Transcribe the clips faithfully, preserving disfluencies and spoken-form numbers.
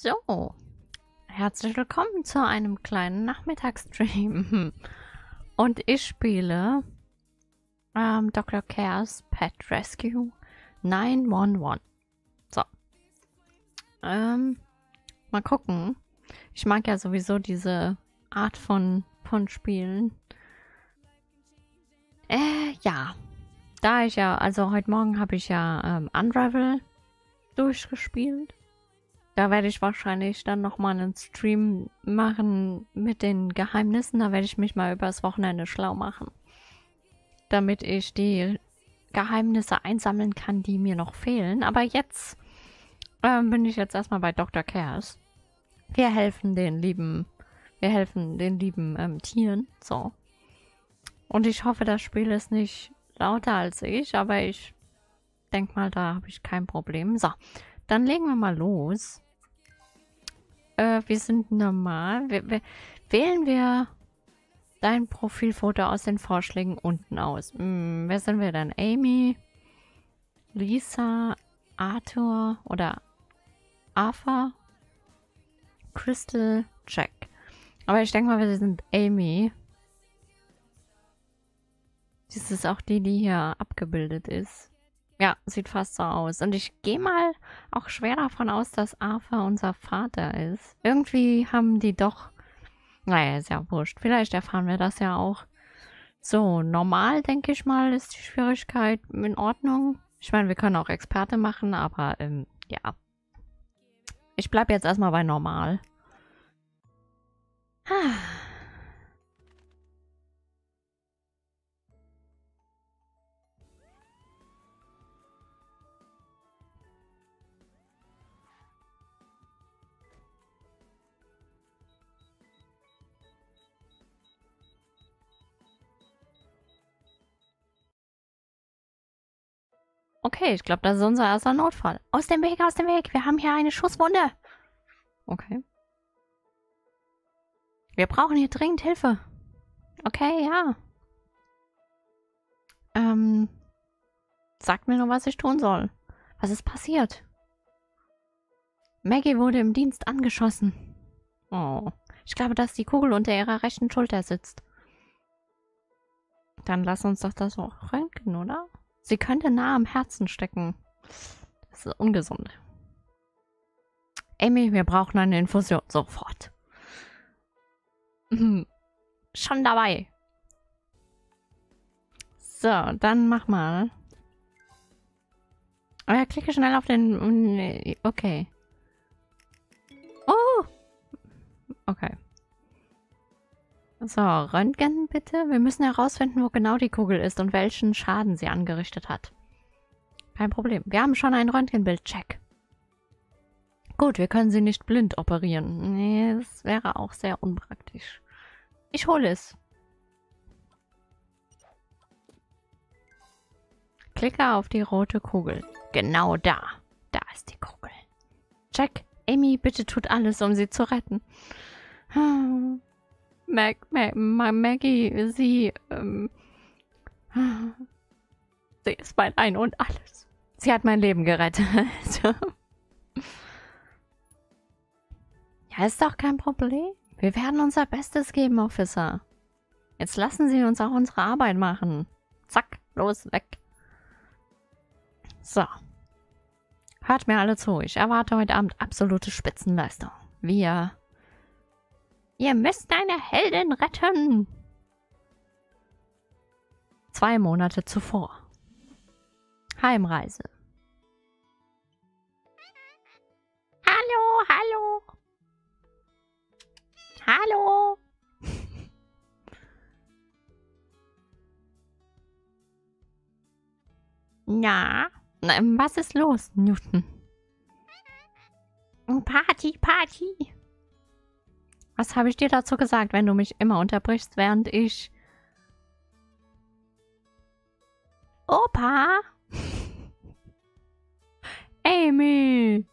So, herzlich willkommen zu einem kleinen Nachmittagsstream. Und ich spiele ähm, Doktor Chaos Pet Rescue neun eins eins. So. Ähm, mal gucken. Ich mag ja sowieso diese Art von, von Spielen. Äh, ja. Da ich ja, also heute Morgen habe ich ja ähm, Unravel durchgespielt. Da werde ich wahrscheinlich dann nochmal einen Stream machen mit den Geheimnissen. Da werde ich mich mal übers Wochenende schlau machen. Damit ich die Geheimnisse einsammeln kann, die mir noch fehlen. Aber jetzt ähm, bin ich jetzt erstmal bei Doktor Chaos. Wir helfen den lieben, wir helfen den lieben ähm, Tieren. So. Und ich hoffe, das Spiel ist nicht lauter als ich, aber ich denke mal, da habe ich kein Problem. So, dann legen wir mal los. Äh, wir sind normal. Wir, wir, wählen wir dein Profilfoto aus den Vorschlägen unten aus. Hm, wer sind wir denn? Amy, Lisa, Arthur oder Arthur, Crystal, Jack. Aber ich denke mal, wir sind Amy. Das ist auch die, die hier abgebildet ist. Ja, sieht fast so aus. Und ich gehe mal auch schwer davon aus, dass Arthur unser Vater ist. Irgendwie haben die doch... Naja, ist ja wurscht. Vielleicht erfahren wir das ja auch. So, normal, denke ich mal, ist die Schwierigkeit in Ordnung. Ich meine, wir können auch Experte machen, aber ähm, ja. Ich bleibe jetzt erstmal bei normal. Ah. Okay, ich glaube, das ist unser erster Notfall. Aus dem Weg, aus dem Weg. Wir haben hier eine Schusswunde. Okay. Wir brauchen hier dringend Hilfe. Okay, ja. Ähm. Sagt mir nur, was ich tun soll. Was ist passiert? Maggie wurde im Dienst angeschossen. Oh. Ich glaube, dass die Kugel unter ihrer rechten Schulter sitzt. Dann lass uns doch das auch röntgen, oder? Sie könnte nah am Herzen stecken. Das ist ungesund. Amy, wir brauchen eine Infusion. Sofort. Mhm. Schon dabei. So, dann mach mal. Oh ja, klicke schnell auf den... Okay. Oh! Okay. So, Röntgen bitte. Wir müssen herausfinden, wo genau die Kugel ist und welchen Schaden sie angerichtet hat. Kein Problem. Wir haben schon ein Röntgenbild. Check. Gut, wir können sie nicht blind operieren. Nee, das wäre auch sehr unpraktisch. Ich hole es. Klicke auf die rote Kugel. Genau da. Da ist die Kugel. Check. Amy, bitte tut alles, um sie zu retten. Mag, Mag, Maggie, sie, ähm, sie ist mein Ein und Alles. Sie hat mein Leben gerettet. Ja, ist doch kein Problem. Wir werden unser Bestes geben, Officer. Jetzt lassen Sie uns auch unsere Arbeit machen. Zack, los, weg. So. Hört mir alle zu. Ich erwarte heute Abend absolute Spitzenleistung. Wir... Ihr müsst eine Heldin retten. Zwei Monate zuvor. Heimreise. Hallo, hallo. Hallo. Na, was ist los, Newton? Party, Party. Was habe ich dir dazu gesagt, wenn du mich immer unterbrichst, während ich... Opa? Amy!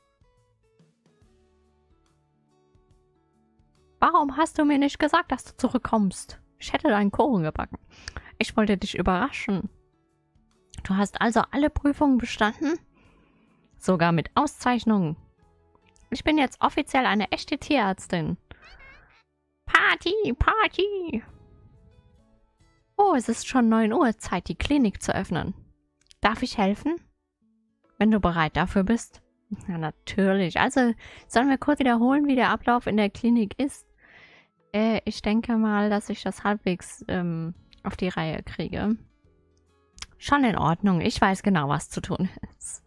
Warum hast du mir nicht gesagt, dass du zurückkommst? Ich hätte deinen Kuchen gebacken. Ich wollte dich überraschen. Du hast also alle Prüfungen bestanden? Sogar mit Auszeichnungen. Ich bin jetzt offiziell eine echte Tierärztin. Party, Party! Oh, es ist schon neun Uhr, Zeit, die Klinik zu öffnen. Darf ich helfen? Wenn du bereit dafür bist. Ja, natürlich. Also, sollen wir kurz wiederholen, wie der Ablauf in der Klinik ist? Äh, ich denke mal, dass ich das halbwegs ähm, auf die Reihe kriege. Schon in Ordnung. Ich weiß genau, was zu tun ist.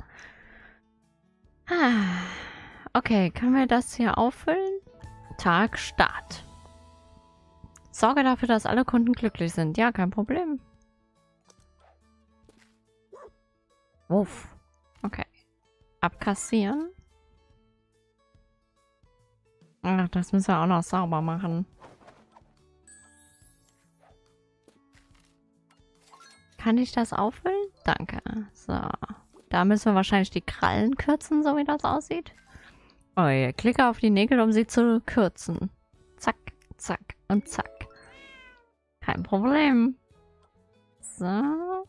Ah, okay, können wir das hier auffüllen? Tag Start. Sorge dafür, dass alle Kunden glücklich sind. Ja, kein Problem. Wuff. Okay. Abkassieren. Ach, das müssen wir auch noch sauber machen. Kann ich das auffüllen? Danke. So. Da müssen wir wahrscheinlich die Krallen kürzen, so wie das aussieht. Oh je, klicke auf die Nägel, um sie zu kürzen. Zack, zack und zack. Kein Problem. So.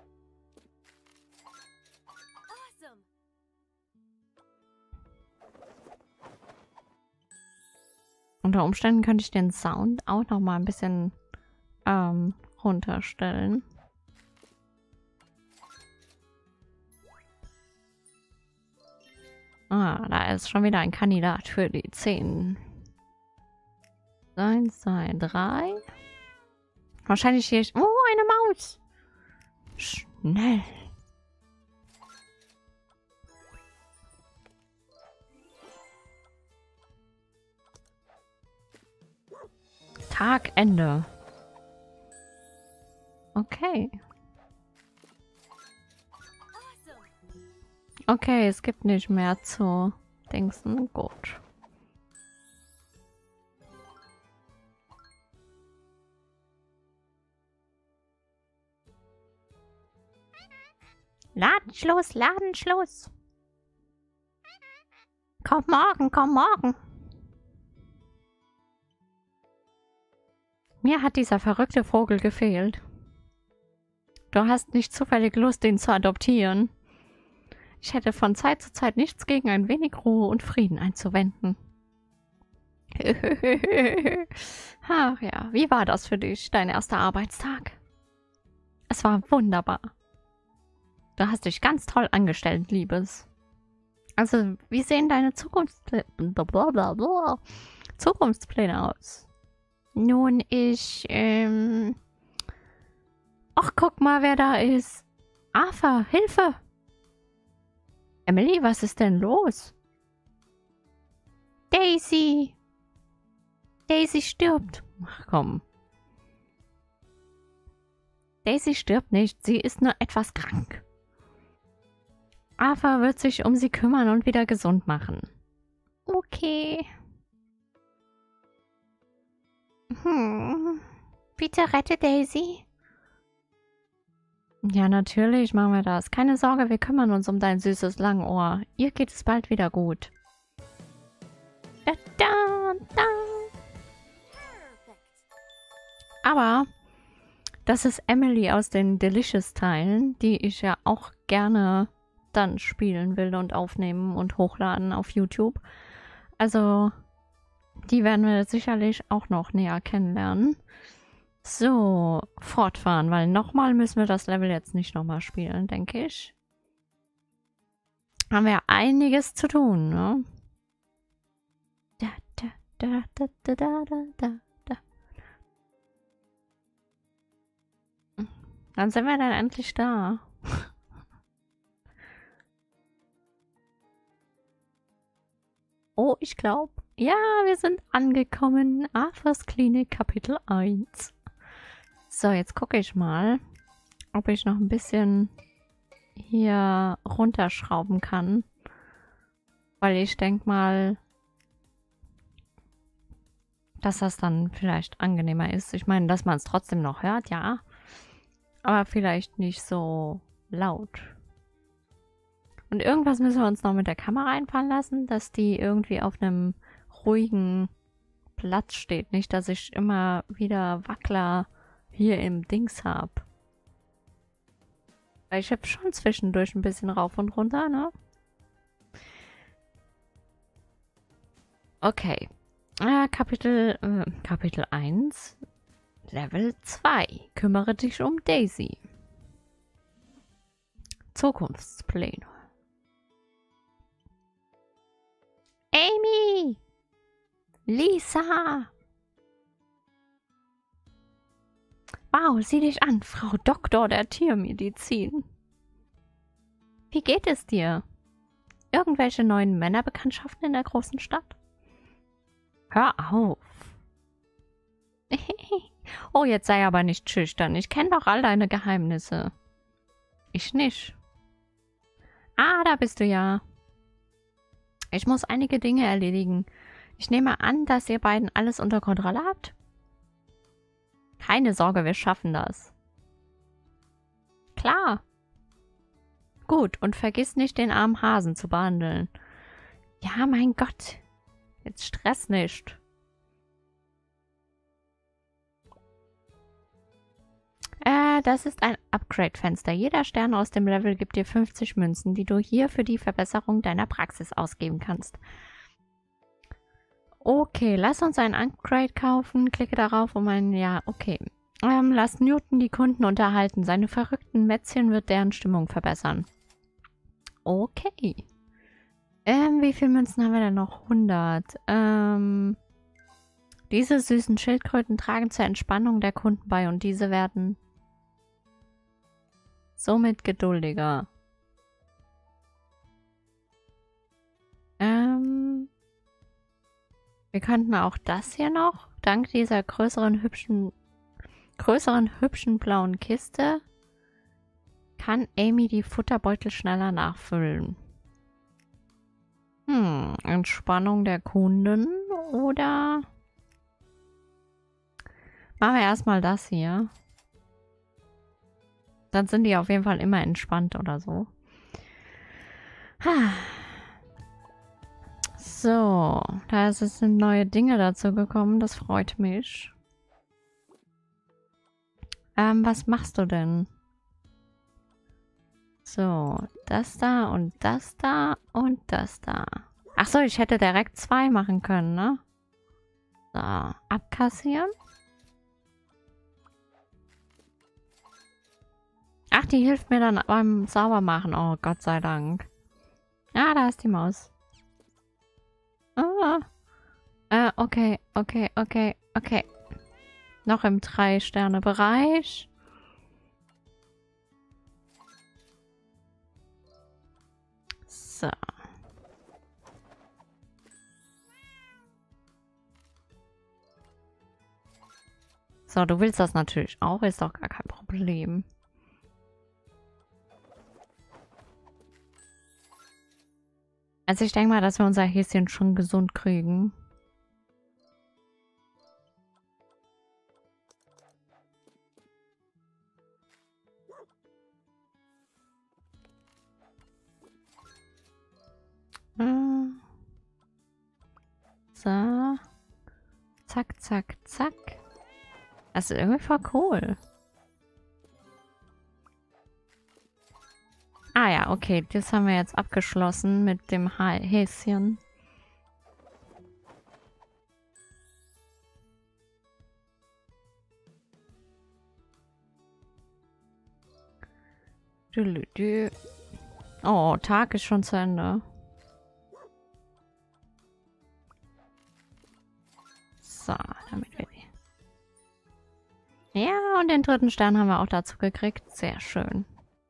Unter Umständen könnte ich den Sound auch noch mal ein bisschen ähm, runterstellen. Ah, da ist schon wieder ein Kandidat für die zehn. Eins, zwei, drei. Wahrscheinlich hier... Oh, eine Maus! Schnell! Tagende. Okay. Okay, es gibt nicht mehr zu Dingsen. Gut. Ladenschluss, Ladenschluss. Komm morgen, komm morgen. Mir hat dieser verrückte Vogel gefehlt. Du hast nicht zufällig Lust, ihn zu adoptieren. Ich hätte von Zeit zu Zeit nichts gegen ein wenig Ruhe und Frieden einzuwenden. Ach ja, wie war das für dich, dein erster Arbeitstag? Es war wunderbar. Du hast dich ganz toll angestellt, Liebes. Also, wie sehen deine Zukunftspläne, Zukunftspläne aus? Nun, ich, ähm... Ach, guck mal, wer da ist. Arthur, Hilfe! Emily, was ist denn los? Daisy! Daisy stirbt. Ach komm. Daisy stirbt nicht, sie ist nur etwas krank. Arthur wird sich um sie kümmern und wieder gesund machen. Okay. Hm. Bitte rette Daisy. Ja, natürlich machen wir das. Keine Sorge, wir kümmern uns um dein süßes Langohr. Ihr geht es bald wieder gut. Da, da, da. Aber das ist Emily aus den Delicious-Teilen, die ich ja auch gerne dann spielen will und aufnehmen und hochladen auf YouTube. Also, die werden wir sicherlich auch noch näher kennenlernen. So, fortfahren, weil nochmal müssen wir das Level jetzt nicht nochmal spielen, denke ich. Haben wir einiges zu tun, ne? Da, da, da, da, da, da, da, da. Dann sind wir dann endlich da. Oh, ich glaube, ja, wir sind angekommen. Arthurs Klinik Kapitel eins. So, jetzt gucke ich mal, ob ich noch ein bisschen hier runterschrauben kann. Weil ich denke mal, dass das dann vielleicht angenehmer ist. Ich meine, dass man es trotzdem noch hört, ja. Aber vielleicht nicht so laut. Und irgendwas müssen wir uns noch mit der Kamera einfallen lassen, dass die irgendwie auf einem ruhigen Platz steht. Nicht, dass ich immer wieder Wackler hier im Dings habe. Weil ich habe schon zwischendurch ein bisschen rauf und runter, ne? Okay. Äh, Kapitel, äh, Kapitel eins. Level zwei. Kümmere dich um Daisy. Zukunftspläne. Amy! Lisa! Wow, sieh dich an, Frau Doktor der Tiermedizin. Wie geht es dir? Irgendwelche neuen Männerbekanntschaften in der großen Stadt? Hör auf. Oh, jetzt sei aber nicht schüchtern. Ich kenne doch all deine Geheimnisse. Ich nicht. Ah, da bist du ja. Ich muss einige Dinge erledigen. Ich nehme an, dass ihr beiden alles unter Kontrolle habt? Keine Sorge, wir schaffen das. Klar. Gut, und vergiss nicht, den armen Hasen zu behandeln. Ja, mein Gott. Jetzt Stress nicht. Äh, das ist ein Upgrade-Fenster. Jeder Stern aus dem Level gibt dir fünfzig Münzen, die du hier für die Verbesserung deiner Praxis ausgeben kannst. Okay, lass uns ein Upgrade kaufen. Klicke darauf, um ein... Ja, okay. Ähm, lass Newton die Kunden unterhalten. Seine verrückten Mätzchen wird deren Stimmung verbessern. Okay. Ähm, wie viele Münzen haben wir denn noch? hundert. Ähm, diese süßen Schildkröten tragen zur Entspannung der Kunden bei und diese werden somit geduldiger. Ähm, wir könnten auch das hier noch, dank dieser größeren hübschen, größeren hübschen blauen Kiste, kann Amy die Futterbeutel schneller nachfüllen. Hm, Entspannung der Kunden oder... Machen wir erstmal das hier. Dann sind die auf jeden Fall immer entspannt oder so. So, da sind neue Dinge dazu gekommen. Das freut mich. Ähm, was machst du denn? So, das da und das da und das da. Ach so, ich hätte direkt zwei machen können, ne? So, abkassieren. Ach, die hilft mir dann beim Saubermachen. Oh, Gott sei Dank. Ah, da ist die Maus. Ah. Äh, okay, okay, okay, okay. Noch im drei Sterne Bereich. So. So, du willst das natürlich auch, ist doch gar kein Problem. Also ich denke mal, dass wir unser Häschen schon gesund kriegen. So. Zack, zack, zack. Das ist irgendwie voll cool. Ah ja, okay. Das haben wir jetzt abgeschlossen mit dem Häschen. Oh, Tag ist schon zu Ende. So, damit wir die... Ja, und den dritten Stern haben wir auch dazu gekriegt. Sehr schön.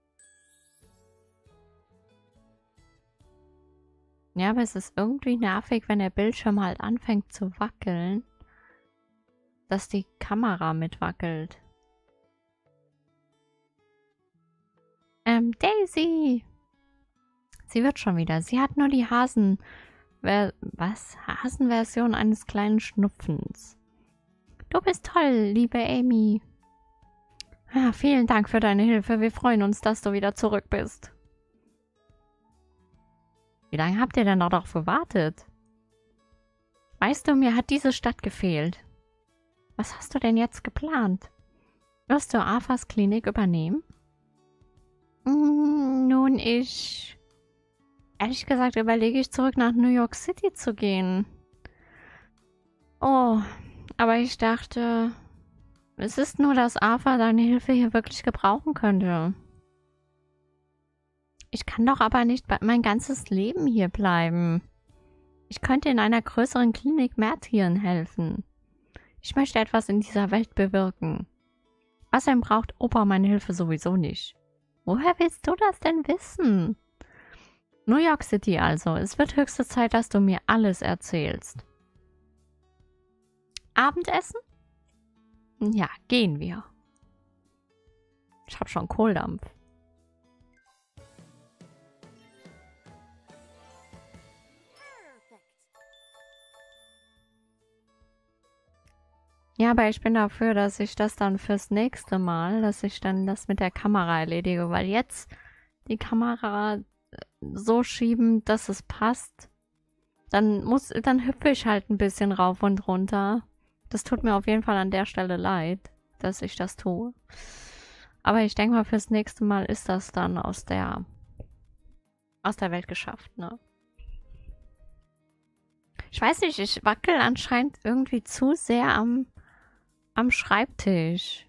Ja, aber es ist irgendwie nervig, wenn der Bildschirm halt anfängt zu wackeln, dass die Kamera mitwackelt. Ähm, Daisy! Sie wird schon wieder. Sie hat nur die Hasen... Was? Hasenversion eines kleinen Schnupfens. Du bist toll, liebe Amy. Ah, vielen Dank für deine Hilfe. Wir freuen uns, dass du wieder zurück bist. Wie lange habt ihr denn noch darauf gewartet? Weißt du, mir hat diese Stadt gefehlt. Was hast du denn jetzt geplant? Wirst du Arthurs Klinik übernehmen? Mm, nun, ich... Ehrlich gesagt überlege ich, zurück nach New York City zu gehen. Oh, aber ich dachte, es ist nur, dass Arthur deine Hilfe hier wirklich gebrauchen könnte. Ich kann doch aber nicht mein ganzes Leben hier bleiben. Ich könnte in einer größeren Klinik mehr Tieren helfen. Ich möchte etwas in dieser Welt bewirken. Außerdem braucht Opa meine Hilfe sowieso nicht. Woher willst du das denn wissen? New York City also. Es wird höchste Zeit, dass du mir alles erzählst. Abendessen? Ja, gehen wir. Ich hab schon Kohldampf. Ja, aber ich bin dafür, dass ich das dann fürs nächste Mal, dass ich dann das mit der Kamera erledige, weil jetzt die Kamera so schieben, dass es passt. Dann muss, dann hüpfe ich halt ein bisschen rauf und runter. Das tut mir auf jeden Fall an der Stelle leid, dass ich das tue. Aber ich denke mal, fürs nächste Mal ist das dann aus der aus der Welt geschafft, ne? Ich weiß nicht, ich wackel anscheinend irgendwie zu sehr am am Schreibtisch.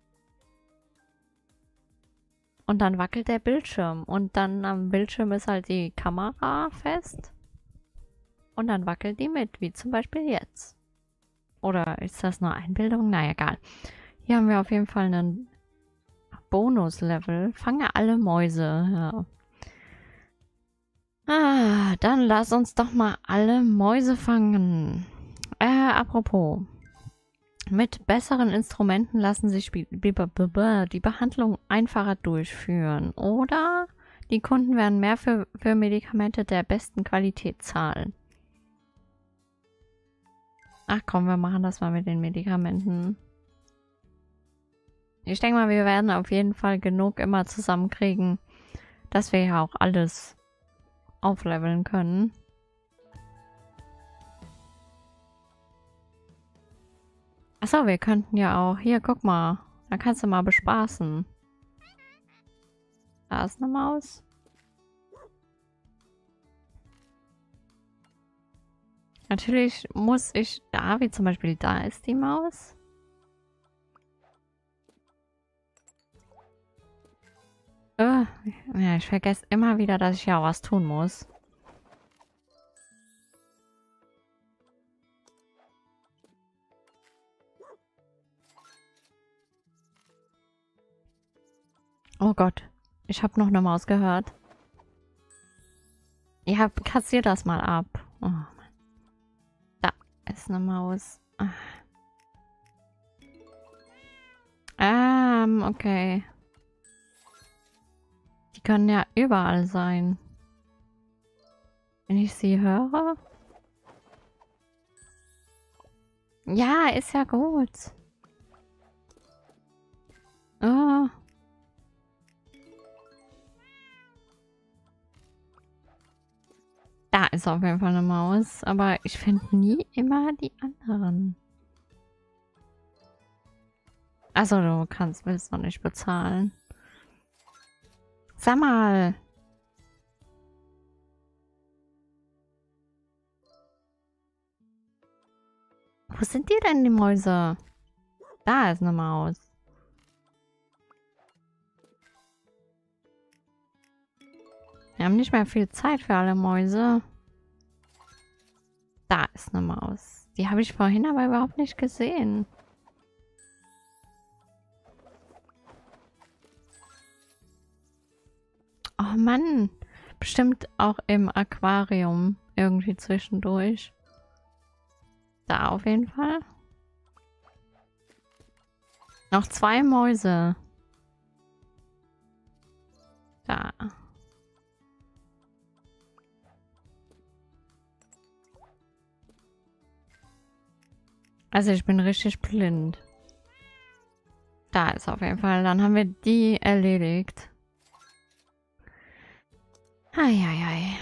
Und dann wackelt der Bildschirm. Und dann am Bildschirm ist halt die Kamera fest. Und dann wackelt die mit, wie zum Beispiel jetzt. Oder ist das nur Einbildung? Na egal. Hier haben wir auf jeden Fall einen Bonus-Level. Fange alle Mäuse. Ja. Ah, dann lass uns doch mal alle Mäuse fangen. Äh, apropos. Mit besseren Instrumenten lassen sich die Behandlung einfacher durchführen. Oder die Kunden werden mehr für, für Medikamente der besten Qualität zahlen. Ach komm, wir machen das mal mit den Medikamenten. Ich denke mal, wir werden auf jeden Fall genug immer zusammenkriegen, dass wir ja auch alles aufleveln können. Achso, wir könnten ja auch... Hier, guck mal. Da kannst du mal bespaßen. Da ist eine Maus. Natürlich muss ich... Da, wie zum Beispiel da ist die Maus. Äh, ja, ich vergesse immer wieder, dass ich ja was tun muss. Oh Gott, ich habe noch eine Maus gehört. Ja, kassier das mal ab. Oh Mann. Da ist eine Maus. Ähm, okay. Die können ja überall sein. Wenn ich sie höre. Ja, ist ja gut. Oh. Da ist auf jeden Fall eine Maus, aber ich finde nie immer die anderen. Also du kannst, willst noch nicht bezahlen. Sag mal. Wo sind die denn, die Mäuse? Da ist eine Maus. Wir haben nicht mehr viel Zeit für alle Mäuse. Da ist eine Maus. Die habe ich vorhin aber überhaupt nicht gesehen. Oh Mann. Bestimmt auch im Aquarium. Irgendwie zwischendurch. Da auf jeden Fall. Noch zwei Mäuse. Da. Also ich bin richtig blind. Da ist auf jeden Fall. Dann haben wir die erledigt. Eieiei.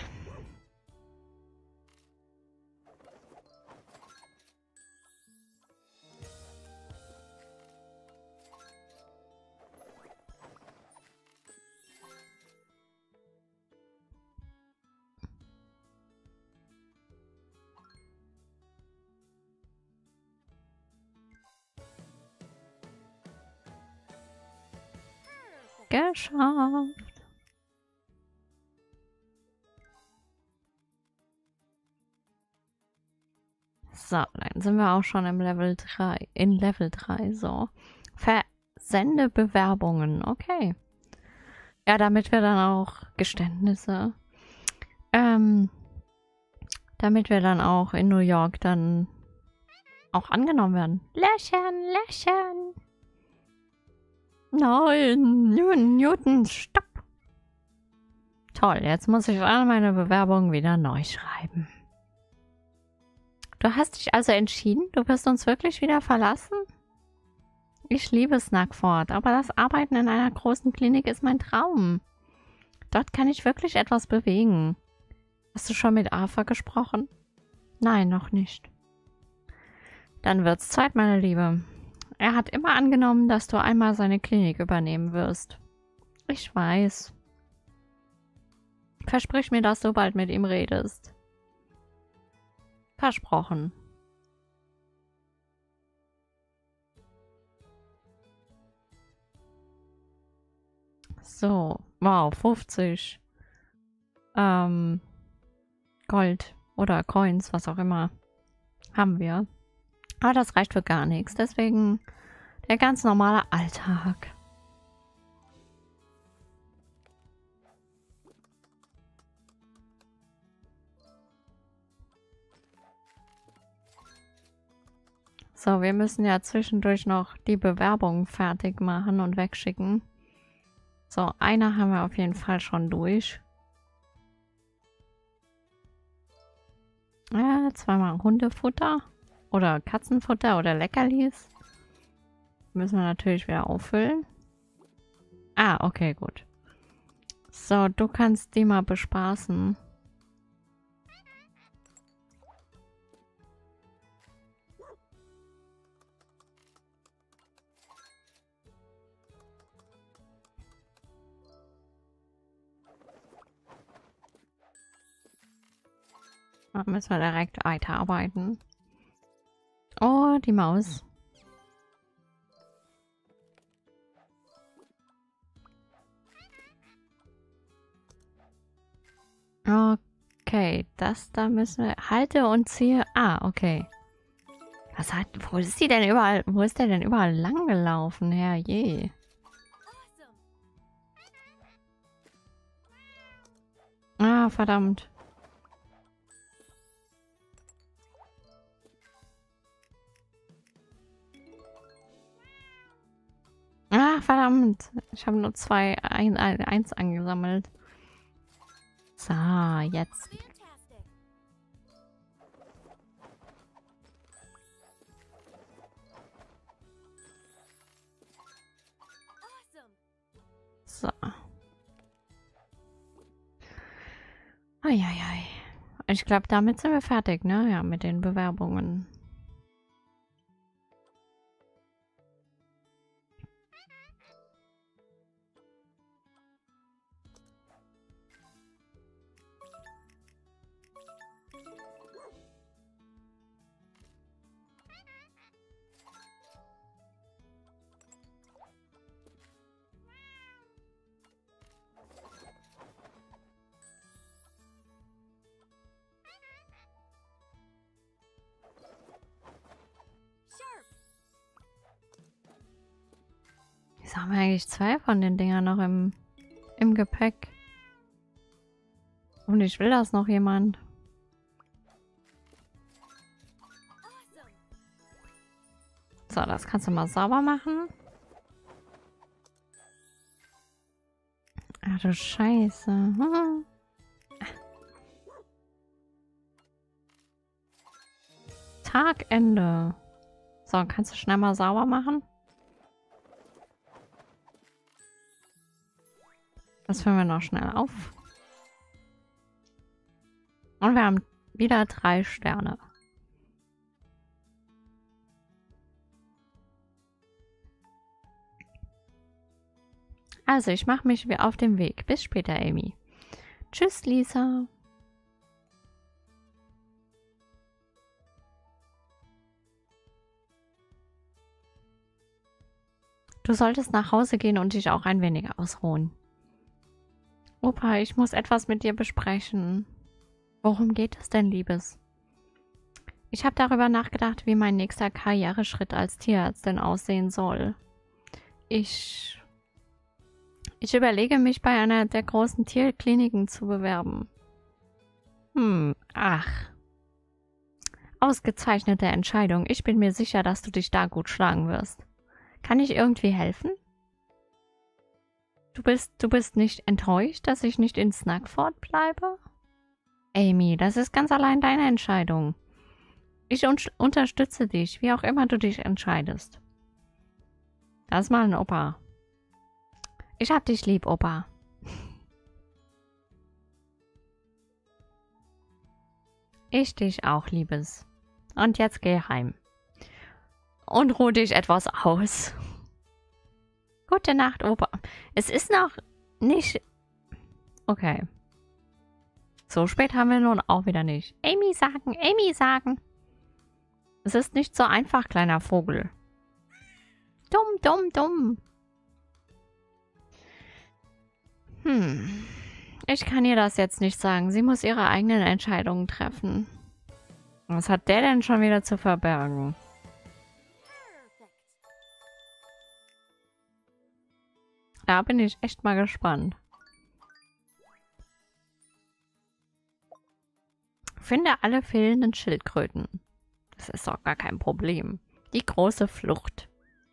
geschafft. So, dann sind wir auch schon im Level drei. In Level drei, so. Versende Bewerbungen, okay. Ja, damit wir dann auch Geständnisse. Ähm, damit wir dann auch in New York dann auch angenommen werden. Lächeln, lächeln. Nein, Newton, Newton, stopp. Toll, jetzt muss ich alle meine Bewerbungen wieder neu schreiben. Du hast dich also entschieden? Du wirst uns wirklich wieder verlassen? Ich liebe Snackford, aber das Arbeiten in einer großen Klinik ist mein Traum. Dort kann ich wirklich etwas bewegen. Hast du schon mit Arthur gesprochen? Nein, noch nicht. Dann wird's Zeit, meine Liebe. Er hat immer angenommen, dass du einmal seine Klinik übernehmen wirst. Ich weiß. Versprich mir, dass du bald mit ihm redest. Versprochen. So, wow, fünfzig. Ähm, Gold oder Coins, was auch immer, haben wir. Aber das reicht für gar nichts. Deswegen der ganz normale Alltag. So, wir müssen ja zwischendurch noch die Bewerbung fertig machen und wegschicken. So, eine haben wir auf jeden Fall schon durch. Ja, zweimal Hundefutter oder Katzenfutter oder Leckerlis. Müssen wir natürlich wieder auffüllen. Ah, okay, gut. So, du kannst die mal bespaßen. Da müssen wir direkt weiterarbeiten. Oh, die Maus. Okay, das da müssen wir... Halte und ziehe... Ah, okay. Was hat... Wo ist die denn überall... Wo ist der denn überall lang gelaufen? Herrje. Ah, verdammt. Ah, verdammt. Ich habe nur zwei, ein, ein, eins angesammelt. So, jetzt. So. Eieiei. Ich glaube, damit sind wir fertig, ne? Ja, mit den Bewerbungen. Jetzt haben wir eigentlich zwei von den Dingern noch im, im Gepäck. Und ich will das noch jemand. So, das kannst du mal sauber machen. Ach du Scheiße. Hm. Tagende. So, kannst du schnell mal sauber machen? Das füllen wir noch schnell auf. Und wir haben wieder drei Sterne. Also, ich mache mich auf den Weg. Bis später, Amy. Tschüss, Lisa. Du solltest nach Hause gehen und dich auch ein wenig ausruhen. Opa, ich muss etwas mit dir besprechen. Worum geht es denn, Liebes? Ich habe darüber nachgedacht, wie mein nächster Karriereschritt als Tierärztin aussehen soll. Ich... Ich überlege, mich bei einer der großen Tierkliniken zu bewerben. Hm, ach. Ausgezeichnete Entscheidung. Ich bin mir sicher, dass du dich da gut schlagen wirst. Kann ich irgendwie helfen? Du bist, du bist nicht enttäuscht, dass ich nicht in Snackford bleibe? Amy, das ist ganz allein deine Entscheidung. Ich un unterstütze dich, wie auch immer du dich entscheidest. Das ist mal ein Opa. Ich hab dich lieb, Opa. Ich dich auch, Liebes. Und jetzt geh heim. Und ruh dich etwas aus. Gute Nacht, Opa. Es ist noch nicht... Okay. So spät haben wir nun auch wieder nicht. Amy sagen, Amy sagen. Es ist nicht so einfach, kleiner Vogel. Dumm, dumm, dumm. Hm. Ich kann ihr das jetzt nicht sagen. Sie muss ihre eigenen Entscheidungen treffen. Was hat der denn schon wieder zu verbergen? Da bin ich echt mal gespannt. Finde alle fehlenden Schildkröten. Das ist doch gar kein Problem. Die große Flucht.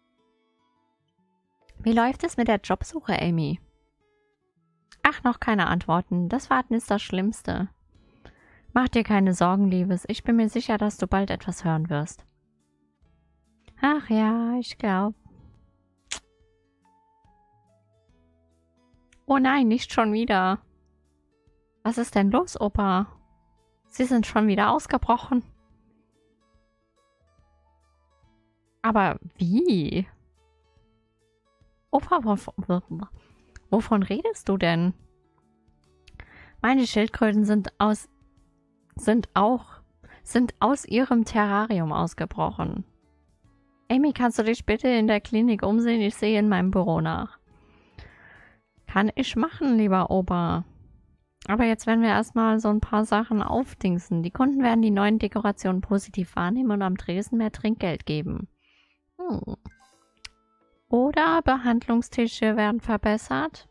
Wie läuft es mit der Jobsuche, Amy? Ach, noch keine Antworten. Das Warten ist das Schlimmste. Mach dir keine Sorgen, Liebes. Ich bin mir sicher, dass du bald etwas hören wirst. Ach ja, ich glaube. Oh nein, nicht schon wieder. Was ist denn los, Opa? Sie sind schon wieder ausgebrochen. Aber wie? Opa, wovon, wovon redest du denn? Meine Schildkröten sind aus... sind auch... sind aus ihrem Terrarium ausgebrochen. Amy, kannst du dich bitte in der Klinik umsehen? Ich sehe in meinem Büro nach. Kann ich machen, lieber Opa. Aber jetzt werden wir erstmal so ein paar Sachen aufdingsen. Die Kunden werden die neuen Dekorationen positiv wahrnehmen und am Tresen mehr Trinkgeld geben. Hm. Oder Behandlungstische werden verbessert.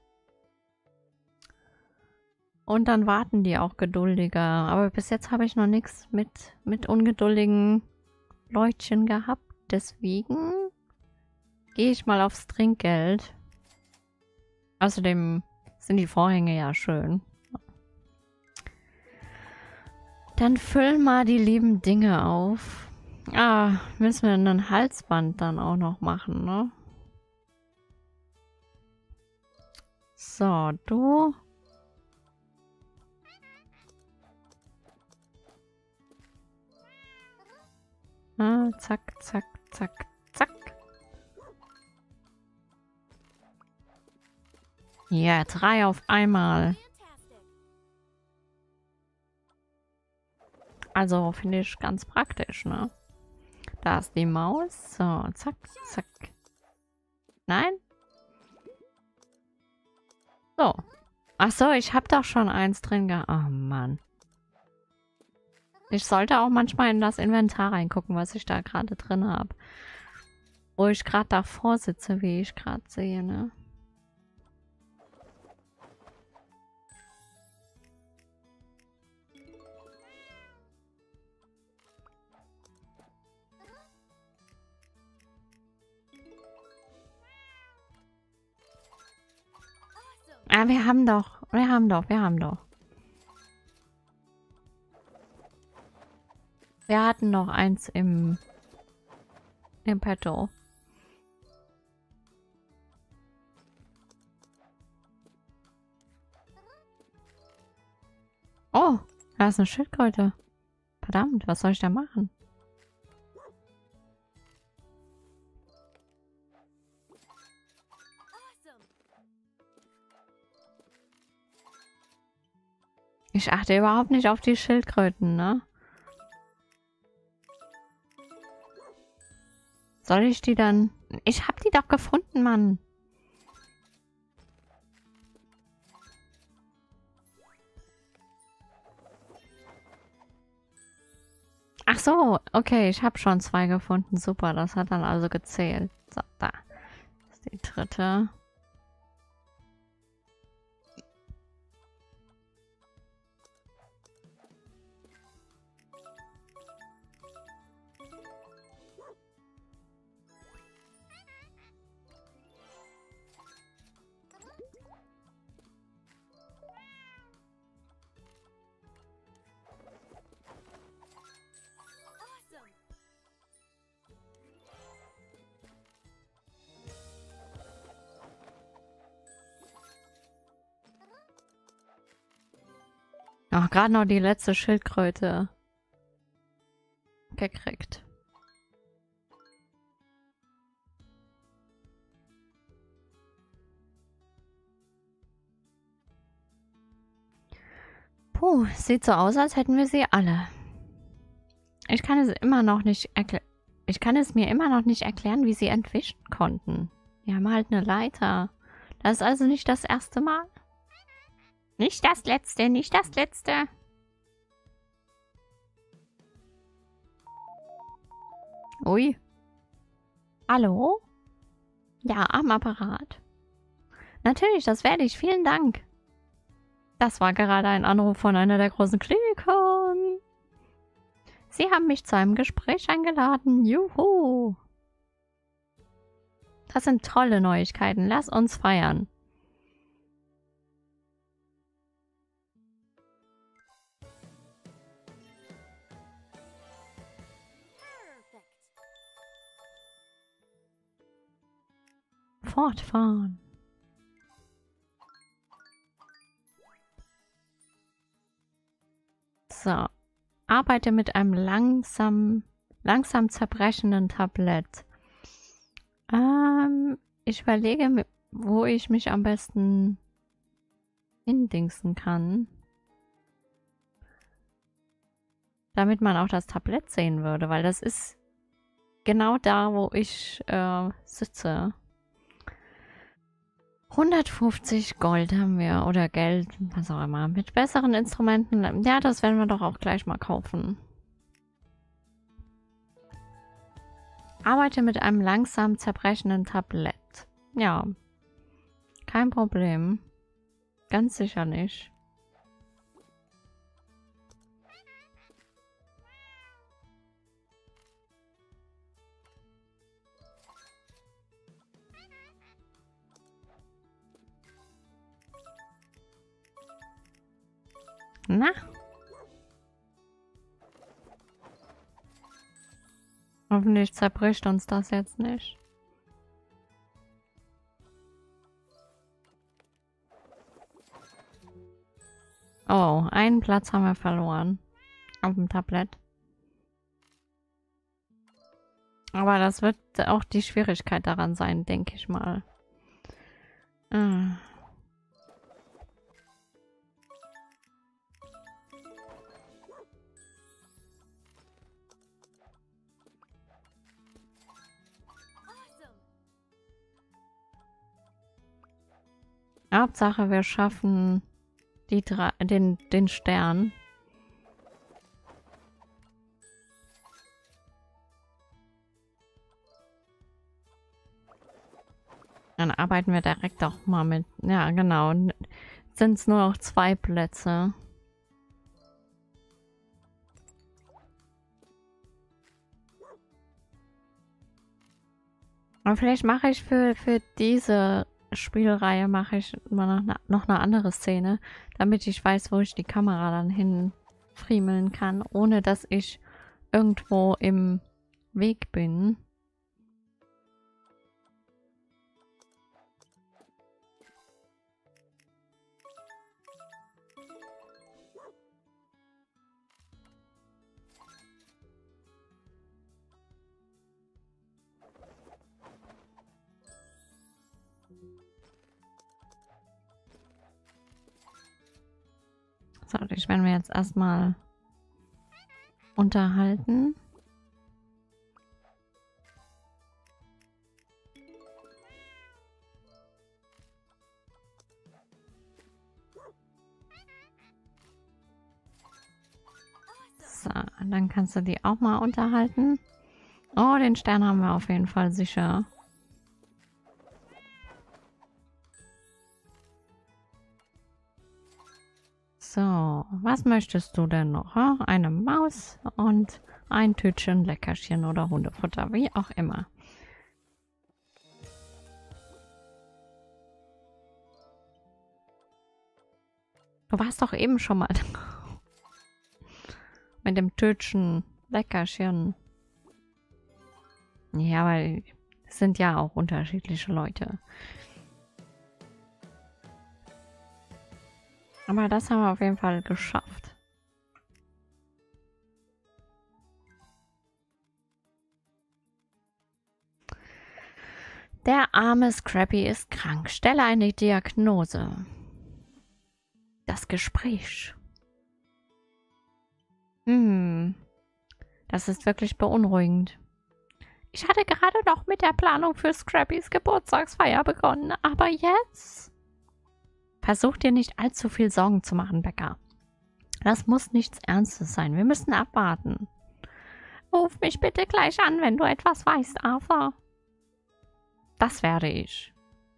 Und dann warten die auch geduldiger. Aber bis jetzt habe ich noch nichts mit, mit ungeduldigen Leutchen gehabt. Deswegen gehe ich mal aufs Trinkgeld. Außerdem sind die Vorhänge ja schön. Dann füll mal die lieben Dinge auf. Ah, müssen wir ein Halsband dann auch noch machen, ne? So, du. Ah, zack, zack, zack, zack. Ja, drei auf einmal. Also finde ich ganz praktisch, ne? Da ist die Maus. So, zack, zack. Nein? So. Ach so, ich habe doch schon eins drin gehabt. Oh Mann. Ich sollte auch manchmal in das Inventar reingucken, was ich da gerade drin habe. Wo ich gerade davor sitze, wie ich gerade sehe, ne? Ah, wir haben doch, wir haben doch, wir haben doch. Wir hatten noch eins im, im Petto. Oh, da ist eine Schildkröte. Verdammt, was soll ich da machen? Ich achte überhaupt nicht auf die Schildkröten, ne? Soll ich die dann... Ich hab die doch gefunden, Mann. Ach so, okay, ich habe schon zwei gefunden. Super, das hat dann also gezählt. So, da. Das ist die dritte. Ach, gerade noch die letzte Schildkröte gekriegt. Puh, sieht so aus, als hätten wir sie alle. Ich kann es immer noch nicht erklären. Ich kann es mir immer noch nicht erklären, wie sie entwischen konnten. Die haben halt eine Leiter. Das ist also nicht das erste Mal. Nicht das letzte, nicht das letzte. Ui. Hallo? Ja, am Apparat. Natürlich, das werde ich. Vielen Dank. Das war gerade ein Anruf von einer der großen Kliniken. Sie haben mich zu einem Gespräch eingeladen. Juhu. Das sind tolle Neuigkeiten. Lass uns feiern. Fortfahren. So. Arbeite mit einem langsam, langsam zerbrechenden Tablett. Ähm, ich überlege, wo ich mich am besten hindingsen kann. Damit man auch das Tablett sehen würde, weil das ist genau da, wo ich äh, sitze. hundertfünfzig Gold haben wir. Oder Geld, was auch immer. Mit besseren Instrumenten. Ja, das werden wir doch auch gleich mal kaufen. Arbeite mit einem langsam zerbrechenden Tablett. Ja. Kein Problem. Ganz sicher nicht. Na? Hoffentlich zerbricht uns das jetzt nicht. Oh, einen Platz haben wir verloren. Auf dem Tablett. Aber das wird auch die Schwierigkeit daran sein, denke ich mal. Ah. Hauptsache, wir schaffen die drei, den, den Stern. Dann arbeiten wir direkt auch mal mit. Ja, genau. Sind es nur noch zwei Plätze. Aber vielleicht mache ich für, für diese Spielreihe mache ich mal noch, noch eine andere Szene, damit ich weiß, wo ich die Kamera dann hinfriemeln kann, ohne dass ich irgendwo im Weg bin. So, ich werde mir jetzt erstmal unterhalten. So, dann kannst du die auch mal unterhalten. Oh, den Stern haben wir auf jeden Fall sicher. So, was möchtest du denn noch? Hm? Eine Maus und ein Tütchen Leckerchen oder Hundefutter, wie auch immer. Du warst doch eben schon mal mit dem Tütchen Leckerchen. Ja, weil es sind ja auch unterschiedliche Leute. Aber das haben wir auf jeden Fall geschafft. Der arme Scrappy ist krank. Stelle eine Diagnose. Das Gespräch. Hm. Das ist wirklich beunruhigend. Ich hatte gerade noch mit der Planung für Scrappys Geburtstagsfeier begonnen, aber jetzt... Versuch dir nicht allzu viel Sorgen zu machen, Becca. Das muss nichts Ernstes sein. Wir müssen abwarten. Ruf mich bitte gleich an, wenn du etwas weißt, Arthur. Das werde ich.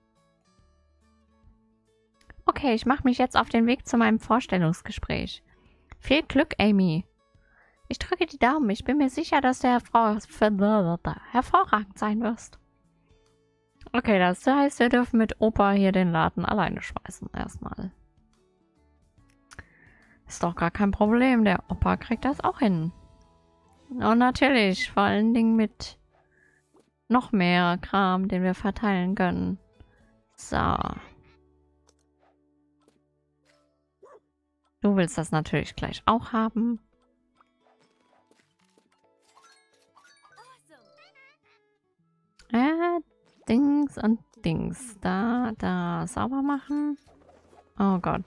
Okay, ich mache mich jetzt auf den Weg zu meinem Vorstellungsgespräch. Viel Glück, Amy. Ich drücke die Daumen. Ich bin mir sicher, dass du hervorragend sein wirst. Okay, das heißt, wir dürfen mit Opa hier den Laden alleine schmeißen. Erstmal. Ist doch gar kein Problem. Der Opa kriegt das auch hin. Und natürlich, vor allen Dingen mit noch mehr Kram, den wir verteilen können. So. Du willst das natürlich gleich auch haben. Äh, Dings und Dings. Da, da sauber machen. Oh Gott.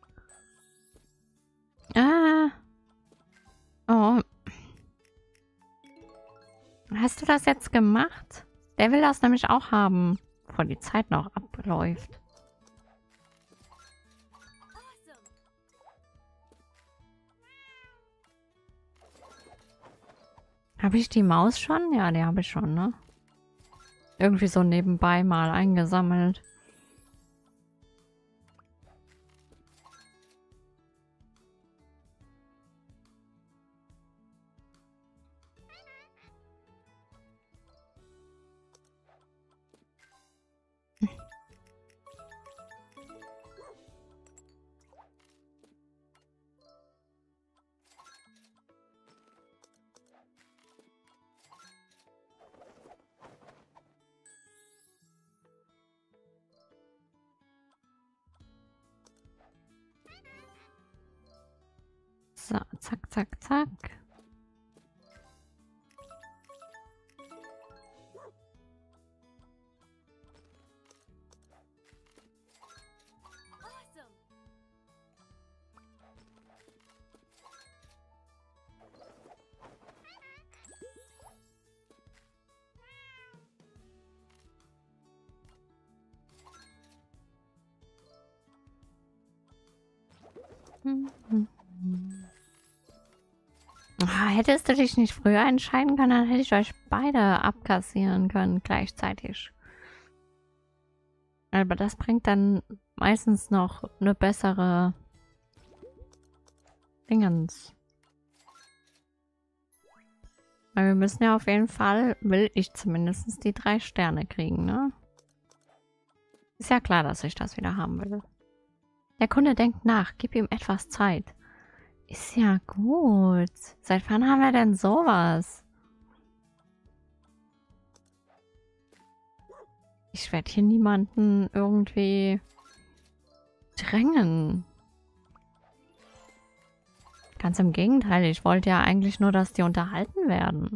Ah. Oh. Hast du das jetzt gemacht? Der will das nämlich auch haben, bevor die Zeit noch abläuft. Habe ich die Maus schon? Ja, die habe ich schon, ne? Irgendwie so nebenbei mal eingesammelt. So, zack, zack, zack. Hm, hm, hm. Ah, hättest du dich nicht früher entscheiden können, dann hätte ich euch beide abkassieren können gleichzeitig. Aber das bringt dann meistens noch eine bessere Dingens. Weil wir müssen ja auf jeden Fall, will ich zumindest die drei Sterne kriegen, ne? Ist ja klar, dass ich das wieder haben will. Der Kunde denkt nach, gib ihm etwas Zeit. Ist ja gut. Seit wann haben wir denn sowas? Ich werde hier niemanden irgendwie drängen. Ganz im Gegenteil, ich wollte ja eigentlich nur, dass die unterhalten werden.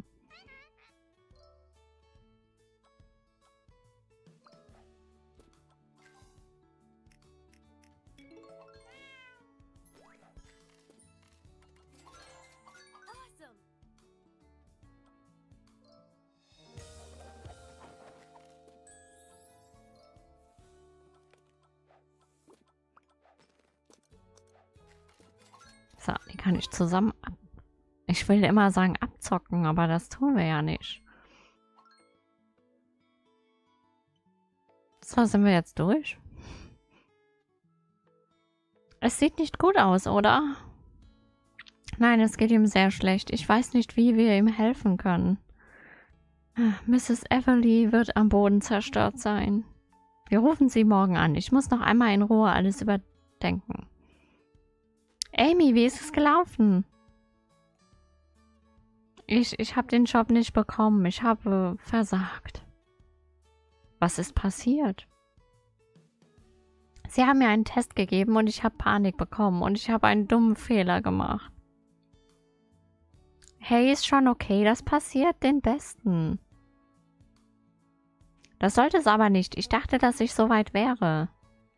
So, die kann ich zusammen ab. Ich Ich will immer sagen abzocken, aber das tun wir ja nicht. So, sind wir jetzt durch? Es sieht nicht gut aus, oder? Nein, es geht ihm sehr schlecht. Ich weiß nicht, wie wir ihm helfen können. Misses Everly wird am Boden zerstört sein. Wir rufen sie morgen an. Ich muss noch einmal in Ruhe alles überdenken. Amy, wie ist es gelaufen? Ich, ich habe den Job nicht bekommen. Ich habe versagt. Was ist passiert? Sie haben mir einen Test gegeben und ich habe Panik bekommen und ich habe einen dummen Fehler gemacht. Hey, ist schon okay, das passiert den Besten. Das sollte es aber nicht. Ich dachte, dass ich so weit wäre.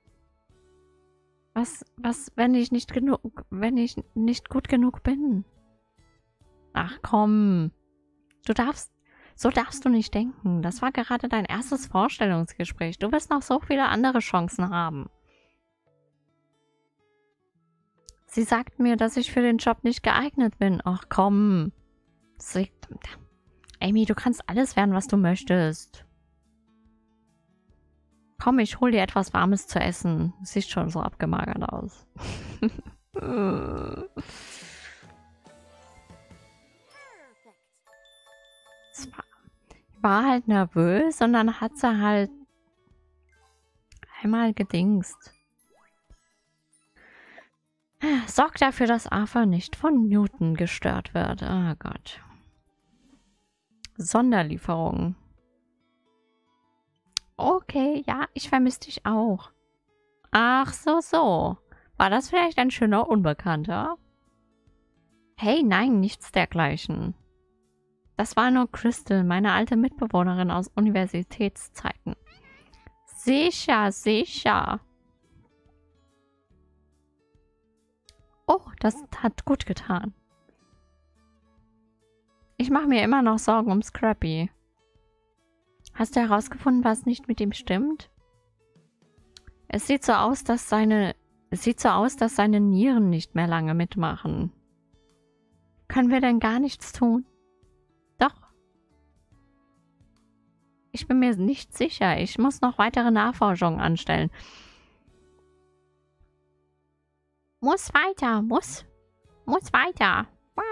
Was, was, wenn ich nicht genug, wenn ich nicht gut genug bin? Ach komm. Du darfst, so darfst du nicht denken. Das war gerade dein erstes Vorstellungsgespräch. Du wirst noch so viele andere Chancen haben. Sie sagt mir, dass ich für den Job nicht geeignet bin. Ach komm. Sie, Amy, du kannst alles werden, was du möchtest. Komm, ich hol dir etwas Warmes zu essen. Sieht schon so abgemagert aus. Ich war halt nervös und dann hat sie halt einmal gedingst. Sorg dafür, dass Arthur nicht von Newton gestört wird. Oh Gott. Sonderlieferung. Okay, ja, ich vermisse dich auch. Ach so, so. War das vielleicht ein schöner Unbekannter? Hey, nein, nichts dergleichen. Das war nur Crystal, meine alte Mitbewohnerin aus Universitätszeiten. Sicher, sicher. Oh, das hat gut getan. Ich mache mir immer noch Sorgen um Scrappy. Hast du herausgefunden, was nicht mit ihm stimmt? Es sieht so aus, dass seine... Es sieht so aus, dass seine Nieren nicht mehr lange mitmachen. Können wir denn gar nichts tun? Doch. Ich bin mir nicht sicher. Ich muss noch weitere Nachforschungen anstellen. Muss weiter, muss. Muss weiter.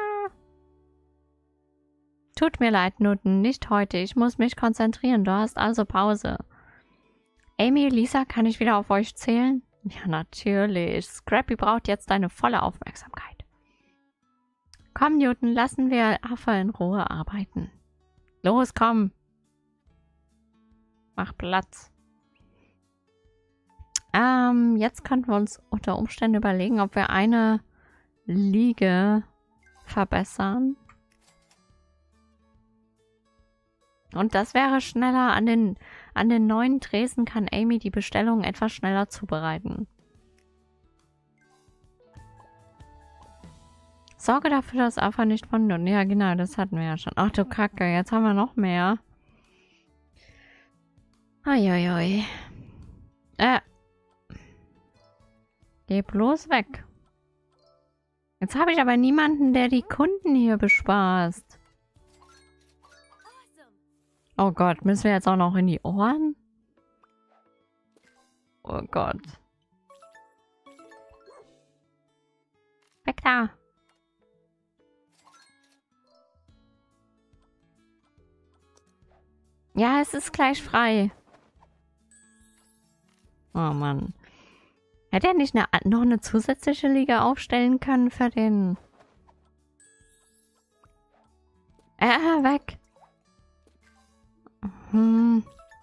Tut mir leid, Newton, nicht heute. Ich muss mich konzentrieren. Du hast also Pause. Amy, Lisa, kann ich wieder auf euch zählen? Ja, natürlich. Scrappy braucht jetzt deine volle Aufmerksamkeit. Komm, Newton, lassen wir Arthur in Ruhe arbeiten. Los, komm. Mach Platz. Ähm, jetzt könnten wir uns unter Umständen überlegen, ob wir eine Liege verbessern. Und das wäre schneller. An den, an den neuen Tresen kann Amy die Bestellung etwas schneller zubereiten. Sorge dafür, dass Arthur nicht von... Ja, genau, das hatten wir ja schon. Ach du Kacke, jetzt haben wir noch mehr. Uiuiui. Äh. Geh bloß weg. Jetzt habe ich aber niemanden, der die Kunden hier bespaßt. Oh Gott, müssen wir jetzt auch noch in die Ohren? Oh Gott. Weg da. Ja, es ist gleich frei. Oh Mann. Hätte er nicht eine, noch eine zusätzliche Liga aufstellen können für den... Äh, weg. Hm.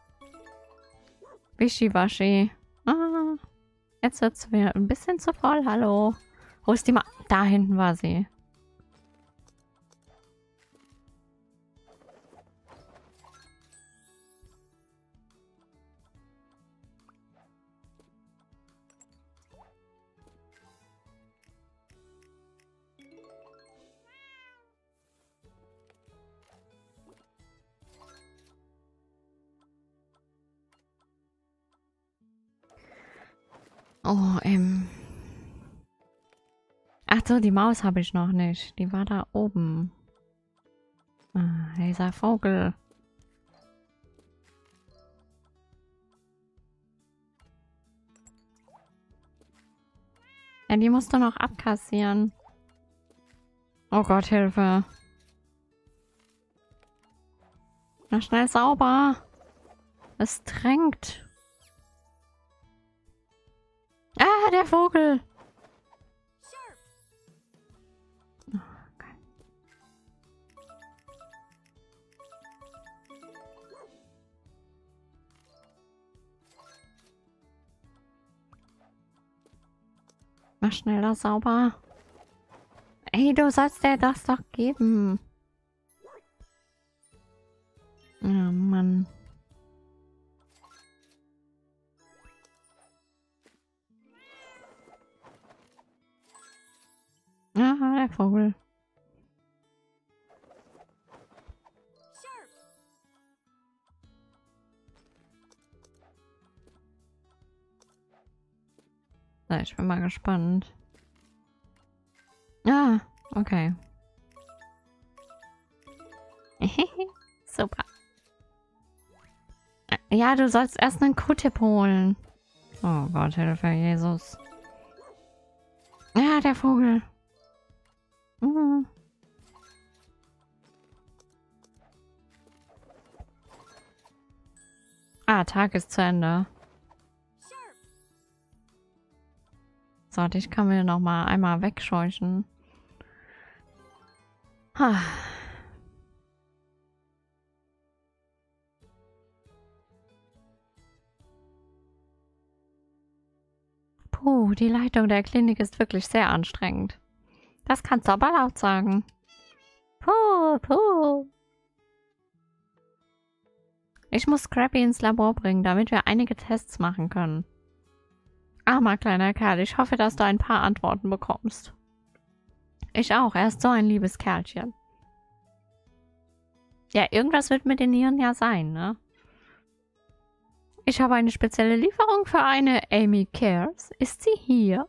Wischiwaschi. Ah, jetzt wird es wieder ein bisschen zu voll. Hallo. Wo ist die Ma... Da hinten war sie. Oh, ähm. Ach, Ach so, die Maus habe ich noch nicht. Die war da oben. Ah, dieser Vogel. Ja, die musst du noch abkassieren. Oh Gott, Hilfe. Na schnell sauber. Es drängt. Ah, der Vogel. Oh, okay. Mach schneller sauber. Ey, du sollst dir das doch geben. Oh Mann. Ah, der Vogel. So, ich bin mal gespannt. Ah, okay. Super. Ja, du sollst erst einen Q-Tip holen. Oh Gott, Hilfe, Jesus. Ja, der Vogel. Mhm. Ah, Tag ist zu Ende. So, dich kann mir noch mal einmal wegscheuchen. Ha. Puh, die Leitung der Klinik ist wirklich sehr anstrengend. Das kannst du aber laut sagen. Puh, puh. Ich muss Scrappy ins Labor bringen, damit wir einige Tests machen können. Armer kleiner Kerl, ich hoffe, dass du ein paar Antworten bekommst. Ich auch, er ist so ein liebes Kerlchen. Ja, irgendwas wird mit den Nieren ja sein, ne? Ich habe eine spezielle Lieferung für eine Amy Cares. Ist sie hier?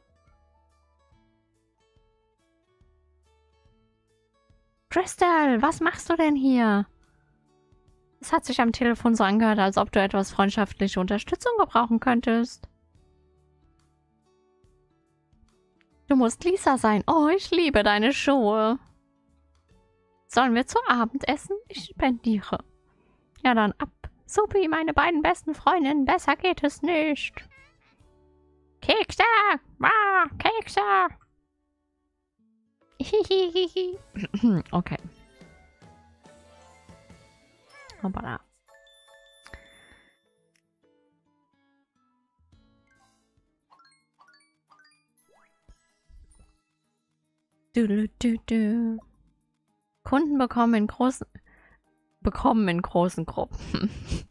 Crystal, was machst du denn hier? Es hat sich am Telefon so angehört, als ob du etwas freundschaftliche Unterstützung gebrauchen könntest. Du musst Lisa sein. Oh, ich liebe deine Schuhe. Sollen wir zu Abend essen? Ich spendiere. Ja, dann ab. Supi, meine beiden besten Freundinnen. Besser geht es nicht. Kekse! Ah, Kekse! Okay. Hoppala. Du, du, du, du. Kunden bekommen in großen bekommen in großen Gruppen.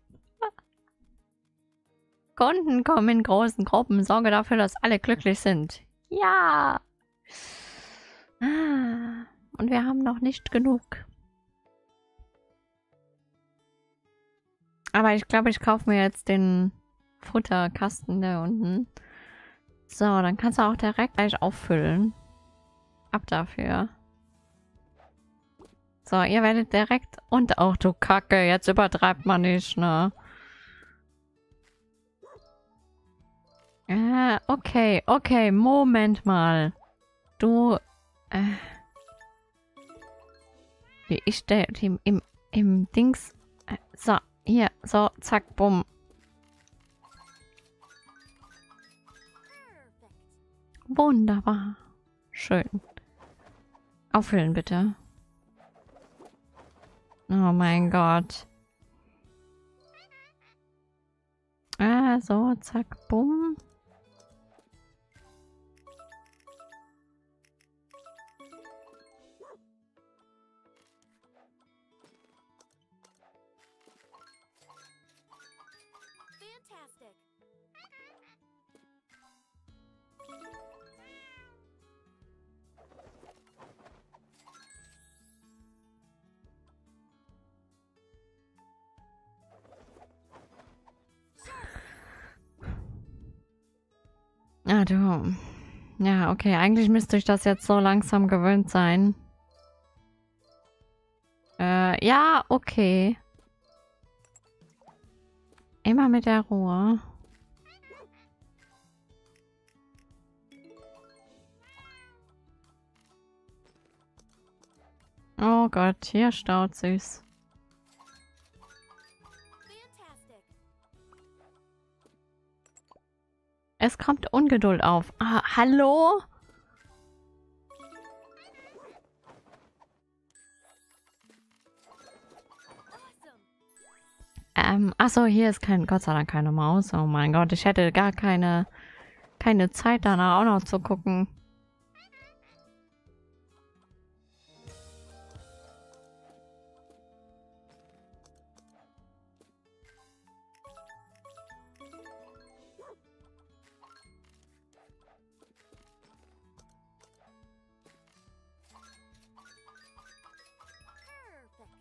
Kunden kommen in großen Gruppen. Sorge dafür, dass alle glücklich sind. Ja. Ah, und wir haben noch nicht genug. Aber ich glaube, ich kaufe mir jetzt den Futterkasten da unten. So, dann kannst du auch direkt gleich auffüllen. Ab dafür. So, ihr werdet direkt... Und auch du Kacke, jetzt übertreibt man nicht, ne? Äh, okay, okay, Moment mal. Du... Äh, wie ich der... Im, im, im Dings... Äh, so, hier, so, zack, bumm. Wunderbar. Schön. Auffüllen, bitte. Oh mein Gott. Ah, so, zack, bumm. Fantastic. Ah, du. Ja, okay, eigentlich müsste ich das jetzt so langsam gewöhnt sein. Äh, ja, okay. Immer mit der Ruhe. Oh Gott, hier staut sich's. Fantastic. Es kommt Ungeduld auf. Ah, hallo? Awesome. Ähm, achso, hier ist kein, Gott sei Dank keine Maus. Oh mein Gott, ich hätte gar keine, keine Zeit danach auch noch zu gucken. Perfect.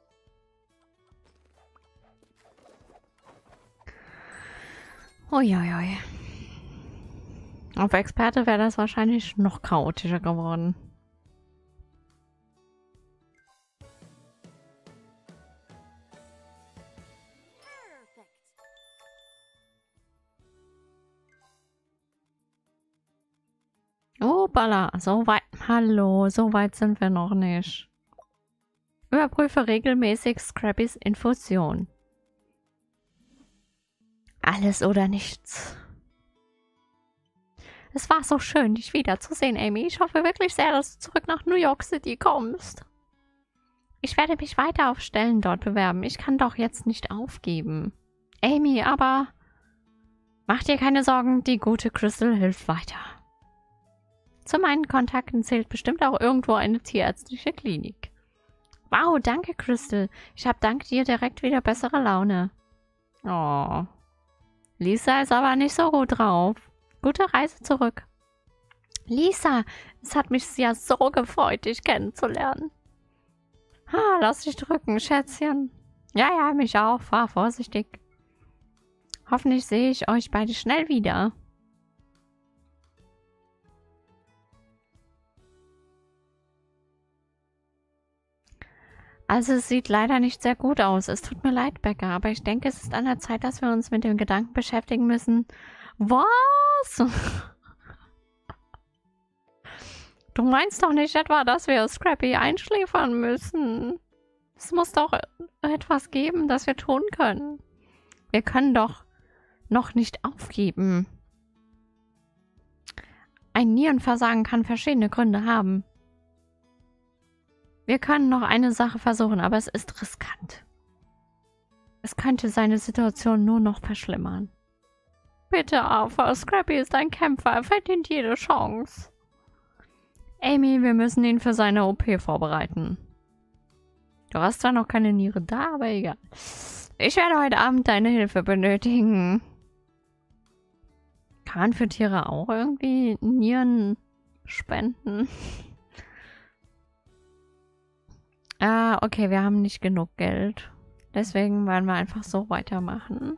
Uiuiui. Auf Experte wäre das wahrscheinlich noch chaotischer geworden. Perfect. Oh, Balla, so weit. Hallo, so weit sind wir noch nicht. Überprüfe regelmäßig Scrappys Infusion. Alles oder nichts. Es war so schön, dich wiederzusehen, Amy. Ich hoffe wirklich sehr, dass du zurück nach New York City kommst. Ich werde mich weiter auf Stellen dort bewerben. Ich kann doch jetzt nicht aufgeben. Amy, aber... Mach dir keine Sorgen, die gute Crystal hilft weiter. Zu meinen Kontakten zählt bestimmt auch irgendwo eine tierärztliche Klinik. Wow, danke, Crystal. Ich habe dank dir direkt wieder bessere Laune. Oh. Lisa ist aber nicht so gut drauf. Gute Reise zurück. Lisa, es hat mich ja so gefreut, dich kennenzulernen. Ha, lass dich drücken, Schätzchen. Ja, ja, mich auch. Fahr vorsichtig. Hoffentlich sehe ich euch beide schnell wieder. Also es sieht leider nicht sehr gut aus. Es tut mir leid, Becca, aber ich denke, es ist an der Zeit, dass wir uns mit dem Gedanken beschäftigen müssen. Was? Du meinst doch nicht etwa, dass wir Scrappy einschläfern müssen? Es muss doch etwas geben, das wir tun können. Wir können doch noch nicht aufgeben. Ein Nierenversagen kann verschiedene Gründe haben. Wir können noch eine Sache versuchen, aber es ist riskant. Es könnte seine Situation nur noch verschlimmern. Bitte, Arthur. Scrappy ist ein Kämpfer. Er verdient jede Chance. Amy, wir müssen ihn für seine O P vorbereiten. Du hast zwar noch keine Niere da, aber egal. Ich werde heute Abend deine Hilfe benötigen. Kann man für Tiere auch irgendwie Nieren spenden? Ah, okay, wir haben nicht genug Geld. Deswegen werden wir einfach so weitermachen.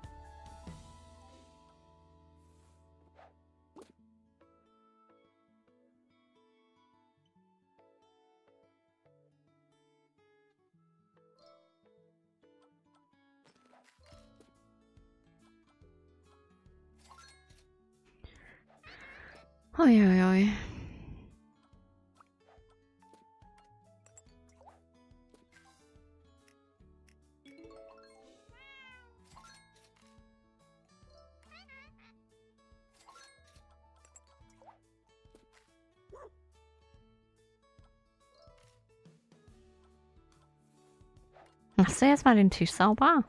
Uiuiui. Machst du jetzt mal den Tisch sauber?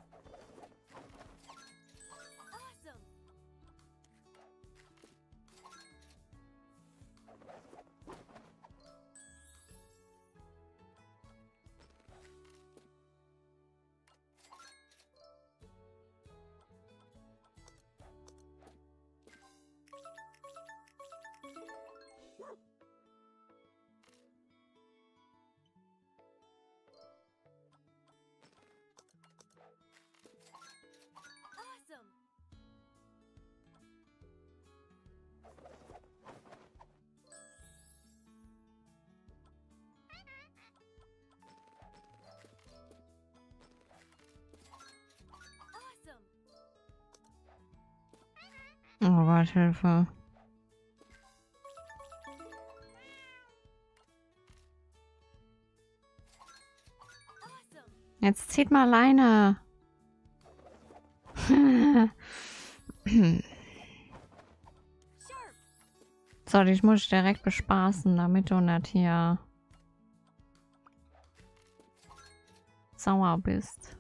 Awesome. Gott, Hilfe. Awesome. Jetzt zieht mal Leine. Sharp. So, ich muss dich direkt bespaßen, damit du nicht hier sauer bist.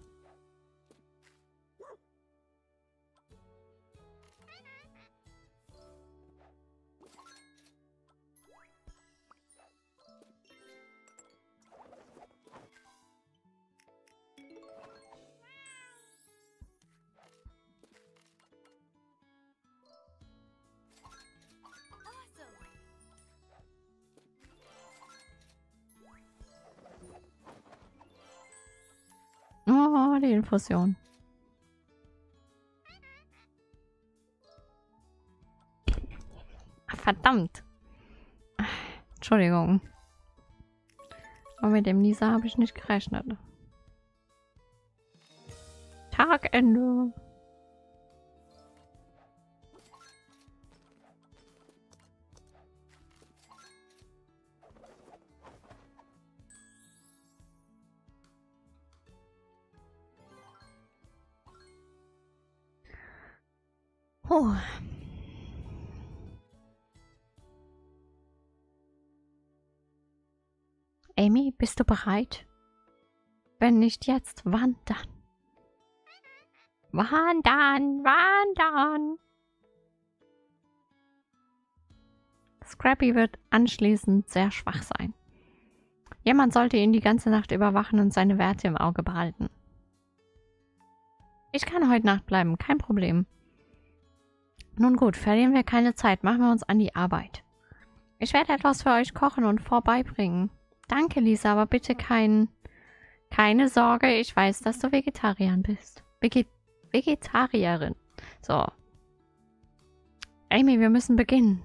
Awesome. Oh, die Infusion. Verdammt. Entschuldigung. Aber mit dem Nisa habe ich nicht gerechnet. Tagende. Oh. Amy, bist du bereit? Wenn nicht jetzt, wann dann? Wann dann? Wann dann? Scrappy wird anschließend sehr schwach sein. Jemand sollte ihn die ganze Nacht überwachen und seine Werte im Auge behalten. Ich kann heute Nacht bleiben, kein Problem. Nun gut, verlieren wir keine Zeit, machen wir uns an die Arbeit. Ich werde etwas für euch kochen und vorbeibringen. Danke, Lisa, aber bitte kein... Keine Sorge, ich weiß, dass du Vegetarier bist. Veget Vegetarierin. So. Amy, wir müssen beginnen.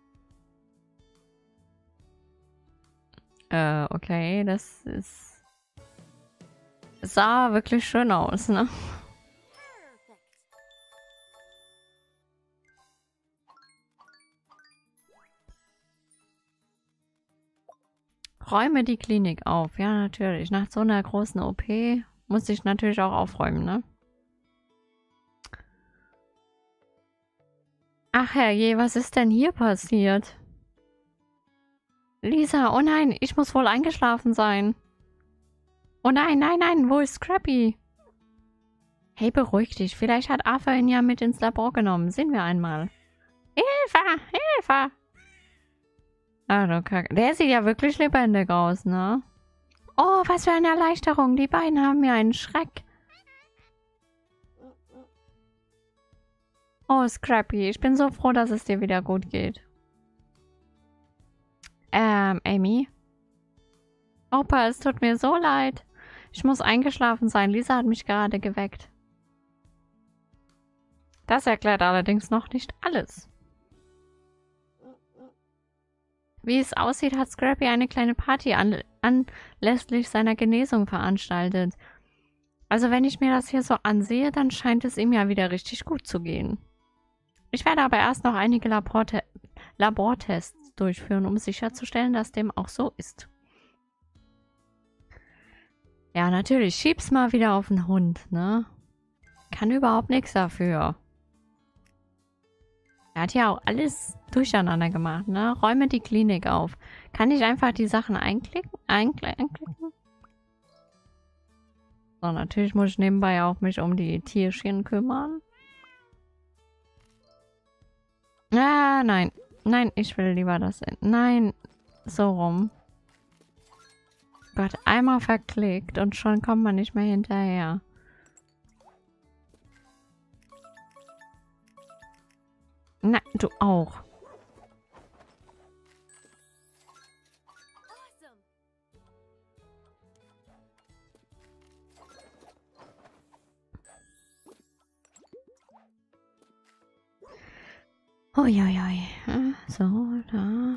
Äh, okay, das ist... Es sah wirklich schön aus, ne? Perfect. Räume die Klinik auf. Ja, natürlich. Nach so einer großen O P muss ich natürlich auch aufräumen, ne? Ach herrje, was ist denn hier passiert? Lisa, oh nein, ich muss wohl eingeschlafen sein. Oh nein, nein, nein, wo ist Scrappy? Hey, beruhig dich. Vielleicht hat Arthur ihn ja mit ins Labor genommen. Sehen wir einmal. Hilfe, Hilfe! Ah, du Kacke. Der sieht ja wirklich lebendig aus, ne? Oh, was für eine Erleichterung. Die beiden haben mir einen Schreck. Oh, Scrappy, ich bin so froh, dass es dir wieder gut geht. Ähm, Amy? Opa, es tut mir so leid. Ich muss eingeschlafen sein. Lisa hat mich gerade geweckt. Das erklärt allerdings noch nicht alles. Wie es aussieht, hat Scrappy eine kleine Party an anlässlich seiner Genesung veranstaltet. Also wenn ich mir das hier so ansehe, dann scheint es ihm ja wieder richtig gut zu gehen. Ich werde aber erst noch einige Laborte Labortests durchführen, um sicherzustellen, dass dem auch so ist. Ja, natürlich. Schieb's mal wieder auf den Hund, ne? Kann überhaupt nichts dafür. Er hat ja auch alles durcheinander gemacht, ne? Räume die Klinik auf. Kann ich einfach die Sachen einklicken? Einkl einklicken? So, natürlich muss ich nebenbei auch mich um die Tierchen kümmern. Ah, nein. Nein, ich will lieber das... Nein, so rum. Gott, einmal verklickt und schon kommt man nicht mehr hinterher. Na, du auch. Awesome. Uiuiui. So, da.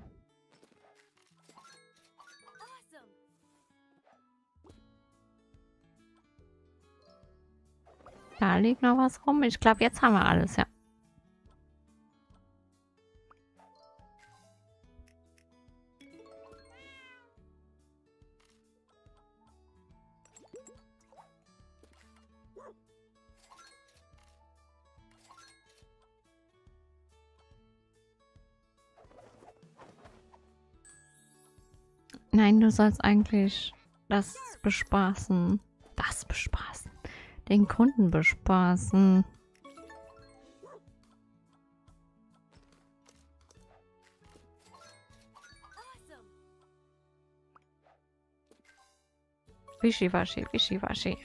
Awesome. Da liegt noch was rum. Ich glaube, jetzt haben wir alles, ja. Nein, du sollst eigentlich das bespaßen. Das bespaßen. Den Kunden bespaßen. Awesome. Wischiwaschi, wischiwaschi.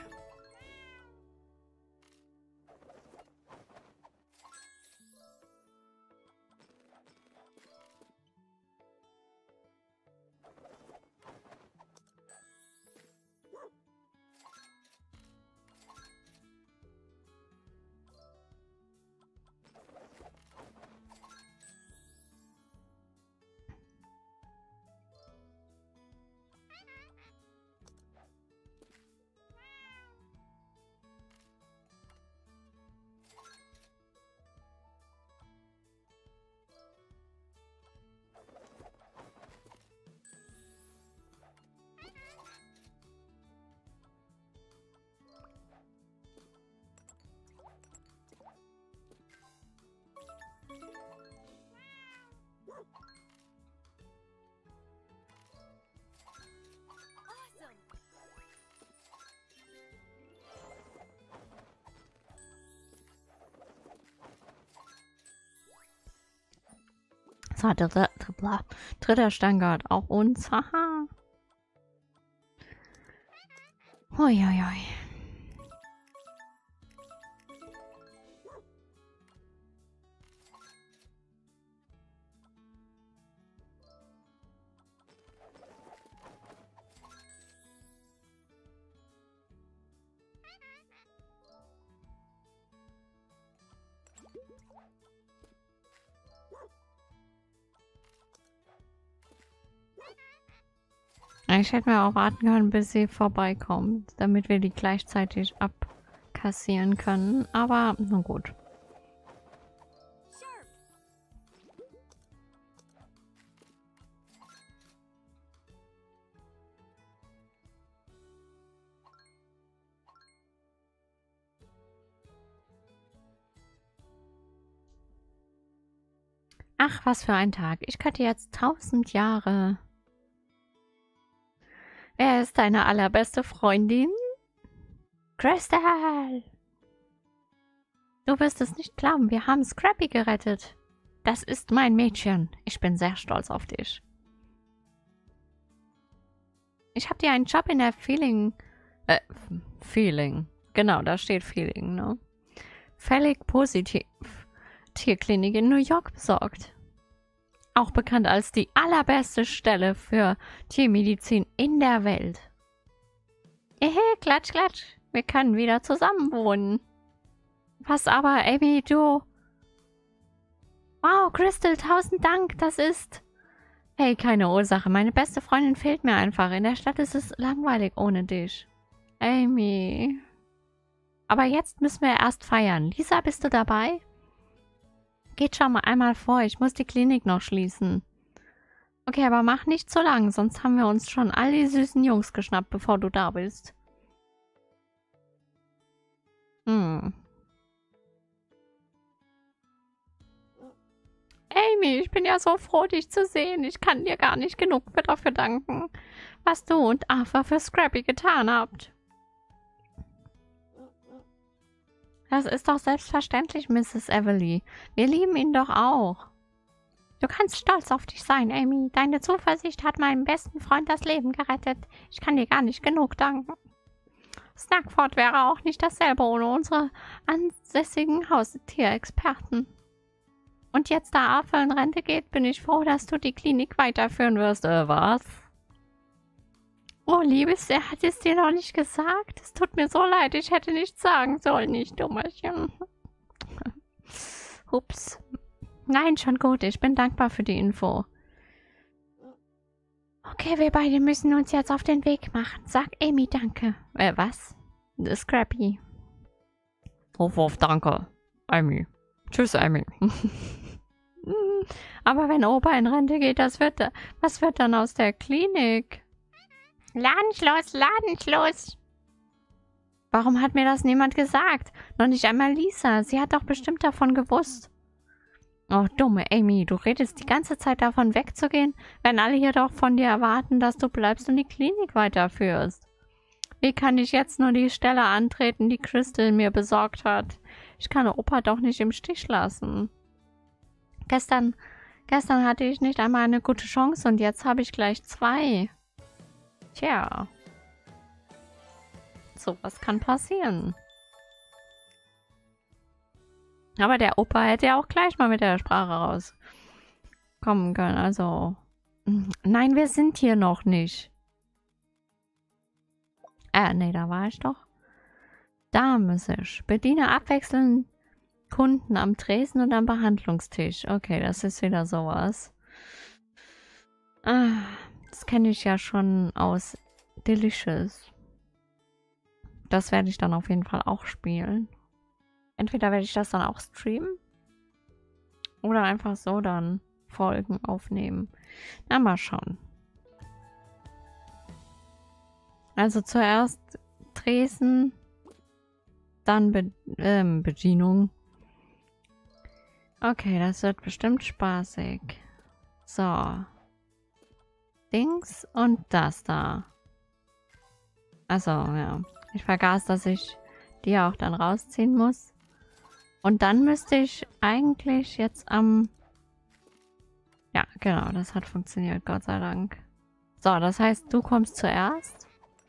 Awesome. So, dritter, dritter, dritter Standard. Auch uns. Haha. Uiuiui. Ich hätte mir auch warten können, bis sie vorbeikommt, damit wir die gleichzeitig abkassieren können. Aber na gut. Sharp. Ach, was für ein Tag. Ich könnte jetzt tausend Jahre. Wer ist deine allerbeste Freundin? Crystal! Du wirst es nicht glauben, wir haben Scrappy gerettet. Das ist mein Mädchen. Ich bin sehr stolz auf dich. Ich habe dir einen Job in der Feeling... Äh, Feeling. Genau, da steht Feeling, ne? Völlig positiv. Tierklinik in New York besorgt. Auch bekannt als die allerbeste Stelle für Tiermedizin in der Welt. Ehe, klatsch, klatsch. Wir können wieder zusammen wohnen. Was aber, Amy, du... Wow, Crystal, tausend Dank, das ist... Hey, keine Ursache. Meine beste Freundin fehlt mir einfach. In der Stadt ist es langweilig ohne dich. Amy... Aber jetzt müssen wir erst feiern. Lisa, bist du dabei? Geht schon mal einmal vor, ich muss die Klinik noch schließen. Okay, aber mach nicht so lang, sonst haben wir uns schon all die süßen Jungs geschnappt, bevor du da bist. Hm. Amy, ich bin ja so froh, dich zu sehen. Ich kann dir gar nicht genug dafür danken, was du und Arthur für Scrappy getan habt. Das ist doch selbstverständlich, Misses Everly. Wir lieben ihn doch auch. Du kannst stolz auf dich sein, Amy. Deine Zuversicht hat meinem besten Freund das Leben gerettet. Ich kann dir gar nicht genug danken. Snackford wäre auch nicht dasselbe ohne unsere ansässigen Haustierexperten. Und jetzt, da Arthur in Rente geht, bin ich froh, dass du die Klinik weiterführen wirst. Äh, was? Oh, Liebes, er hat es dir noch nicht gesagt. Es tut mir so leid, ich hätte nichts sagen sollen, nicht Dummerchen. Ups. Nein, schon gut, ich bin dankbar für die Info. Okay, wir beide müssen uns jetzt auf den Weg machen. Sag Amy danke. Äh, was? Scrappy. Wuff, wuff, danke. Amy. Tschüss, Amy. Aber wenn Opa in Rente geht, das wird, was wird dann aus der Klinik? Ladenschluss, Ladenschluss. Warum hat mir das niemand gesagt? Noch nicht einmal Lisa. Sie hat doch bestimmt davon gewusst. Oh, dumme Amy, du redest die ganze Zeit davon wegzugehen, wenn alle hier doch von dir erwarten, dass du bleibst und die Klinik weiterführst. Wie kann ich jetzt nur die Stelle antreten, die Crystal mir besorgt hat? Ich kann Opa doch nicht im Stich lassen. Gestern, gestern hatte ich nicht einmal eine gute Chance und jetzt habe ich gleich zwei. Tja. So was kann passieren. Aber der Opa hätte ja auch gleich mal mit der Sprache rauskommen können. Also, nein, wir sind hier noch nicht. Äh, nee, da war ich doch. Da muss ich. Bediene abwechselnd Kunden am Tresen und am Behandlungstisch. Okay, das ist wieder sowas. Ah, das kenne ich ja schon aus Delicious. Das werde ich dann auf jeden Fall auch spielen. Entweder werde ich das dann auch streamen oder einfach so dann Folgen aufnehmen. Na, mal schauen. Also zuerst Tresen, dann Be ähm, Bedienung. Okay, das wird bestimmt spaßig. So. Dings und das da. Achso, ja. Ich vergaß, dass ich die auch dann rausziehen muss. Und dann müsste ich eigentlich jetzt am... Ja, genau, das hat funktioniert, Gott sei Dank. So, das heißt, du kommst zuerst.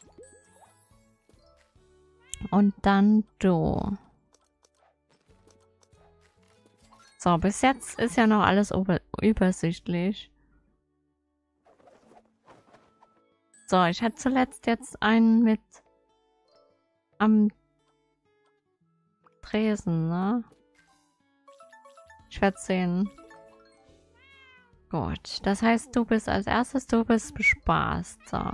Und dann du. So, bis jetzt ist ja noch alles übersichtlich. So, ich hatte zuletzt jetzt einen mit am Tresen, ne? Ich werde sehen. Gut, das heißt, du bist als erstes, du bist bespaßt. So.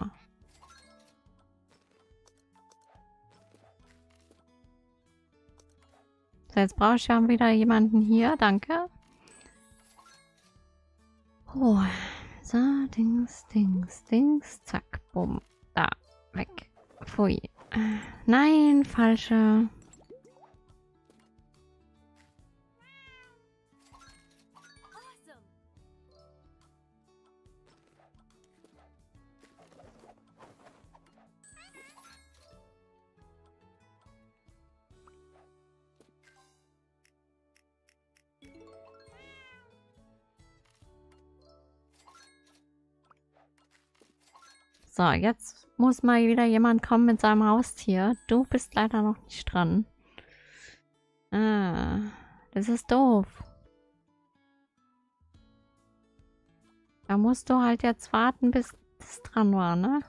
So, jetzt brauche ich ja wieder jemanden hier, danke. Oh, so, Dings, Dings, Dings, zack, bumm, da, weg. Pfui. Nein, falsche. Awesome. So, jetzt muss mal wieder jemand kommen mit seinem Haustier. Du bist leider noch nicht dran. Ah, das ist doof. Da musst du halt jetzt warten, bis das dran war, ne?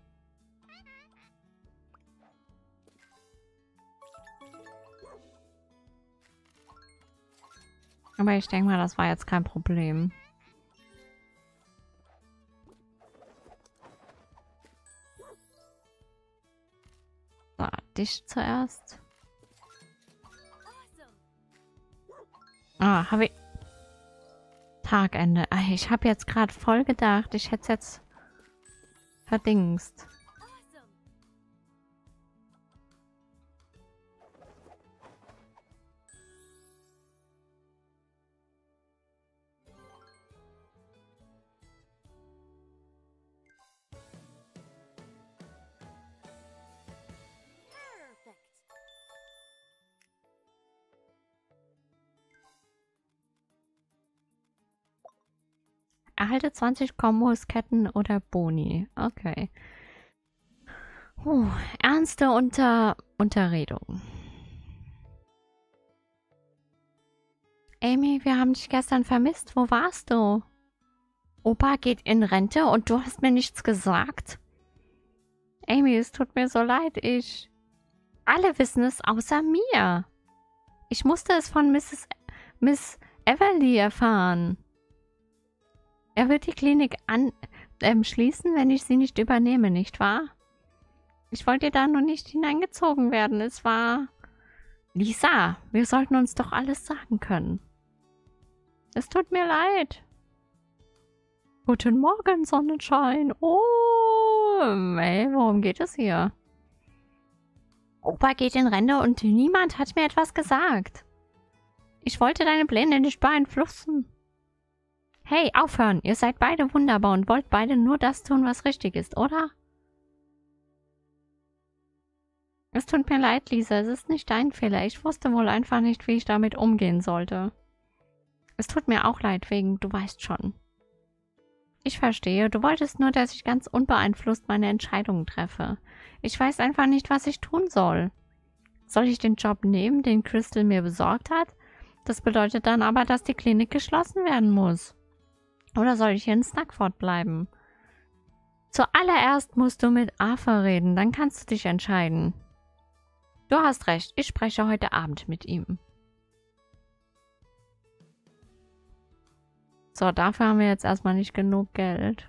Aber ich denke mal, das war jetzt kein Problem. So, dich zuerst. Awesome. Ah, habe ich... Tagende. Ah, ich habe jetzt gerade voll gedacht, ich hätte es jetzt verdingst. Awesome. Perfect. Erhalte zwanzig Kombos, Ketten oder Boni. Okay. Puh, ernste Unter Unterredung. Amy, wir haben dich gestern vermisst. Wo warst du? Opa geht in Rente und du hast mir nichts gesagt? Amy, es tut mir so leid. Ich... Alle wissen es außer mir. Ich musste es von Misses Miss Everly erfahren. Er wird die Klinik an, ähm, schließen, wenn ich sie nicht übernehme, nicht wahr? Ich wollte da nur nicht hineingezogen werden. Es war... Lisa, wir sollten uns doch alles sagen können. Es tut mir leid. Guten Morgen, Sonnenschein. Oh, ey, worum geht es hier? Opa geht in Rente und niemand hat mir etwas gesagt. Ich wollte deine Pläne nicht beeinflussen. Hey, aufhören. Ihr seid beide wunderbar und wollt beide nur das tun, was richtig ist, oder? Es tut mir leid, Lisa. Es ist nicht dein Fehler. Ich wusste wohl einfach nicht, wie ich damit umgehen sollte. Es tut mir auch leid wegen, du weißt schon. Ich verstehe. Du wolltest nur, dass ich ganz unbeeinflusst meine Entscheidungen treffe. Ich weiß einfach nicht, was ich tun soll. Soll ich den Job nehmen, den Crystal mir besorgt hat? Das bedeutet dann aber, dass die Klinik geschlossen werden muss. Oder soll ich hier in Snackford bleiben? Zuallererst musst du mit Arthur reden, dann kannst du dich entscheiden. Du hast recht, ich spreche heute Abend mit ihm. So, dafür haben wir jetzt erstmal nicht genug Geld.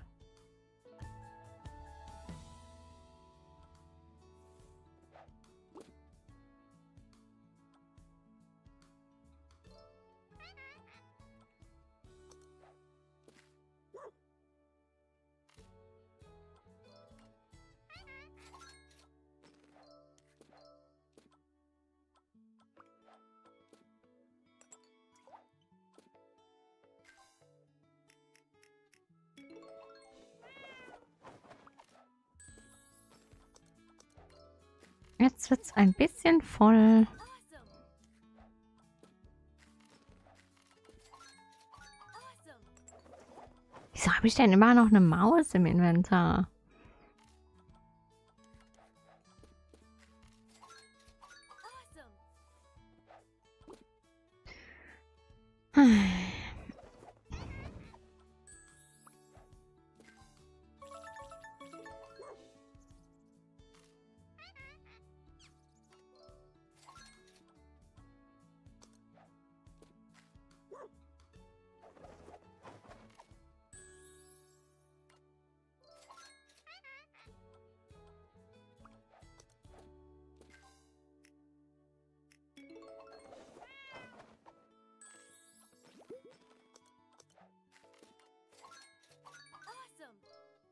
Jetzt wird's ein bisschen voll. Awesome. Awesome. Wieso habe ich denn immer noch eine Maus im Inventar? Awesome. Awesome.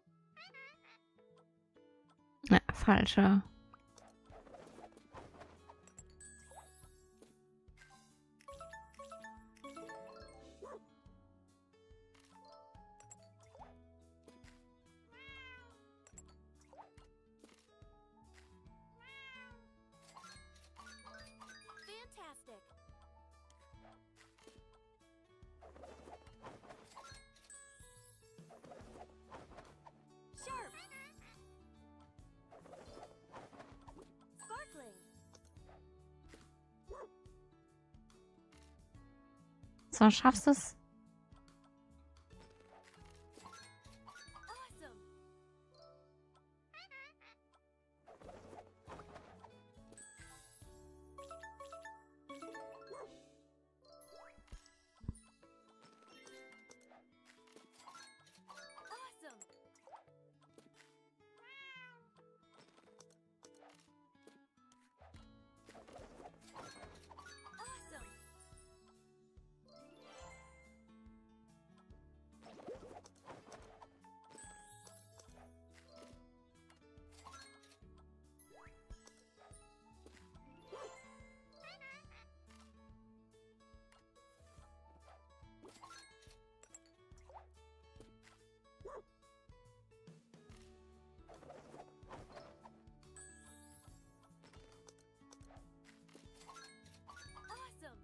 Ja, falsche. Fantastic. Sharp. Sparkling. So, schaffst du es? Awesome. Awesome. Awesome. Awesome.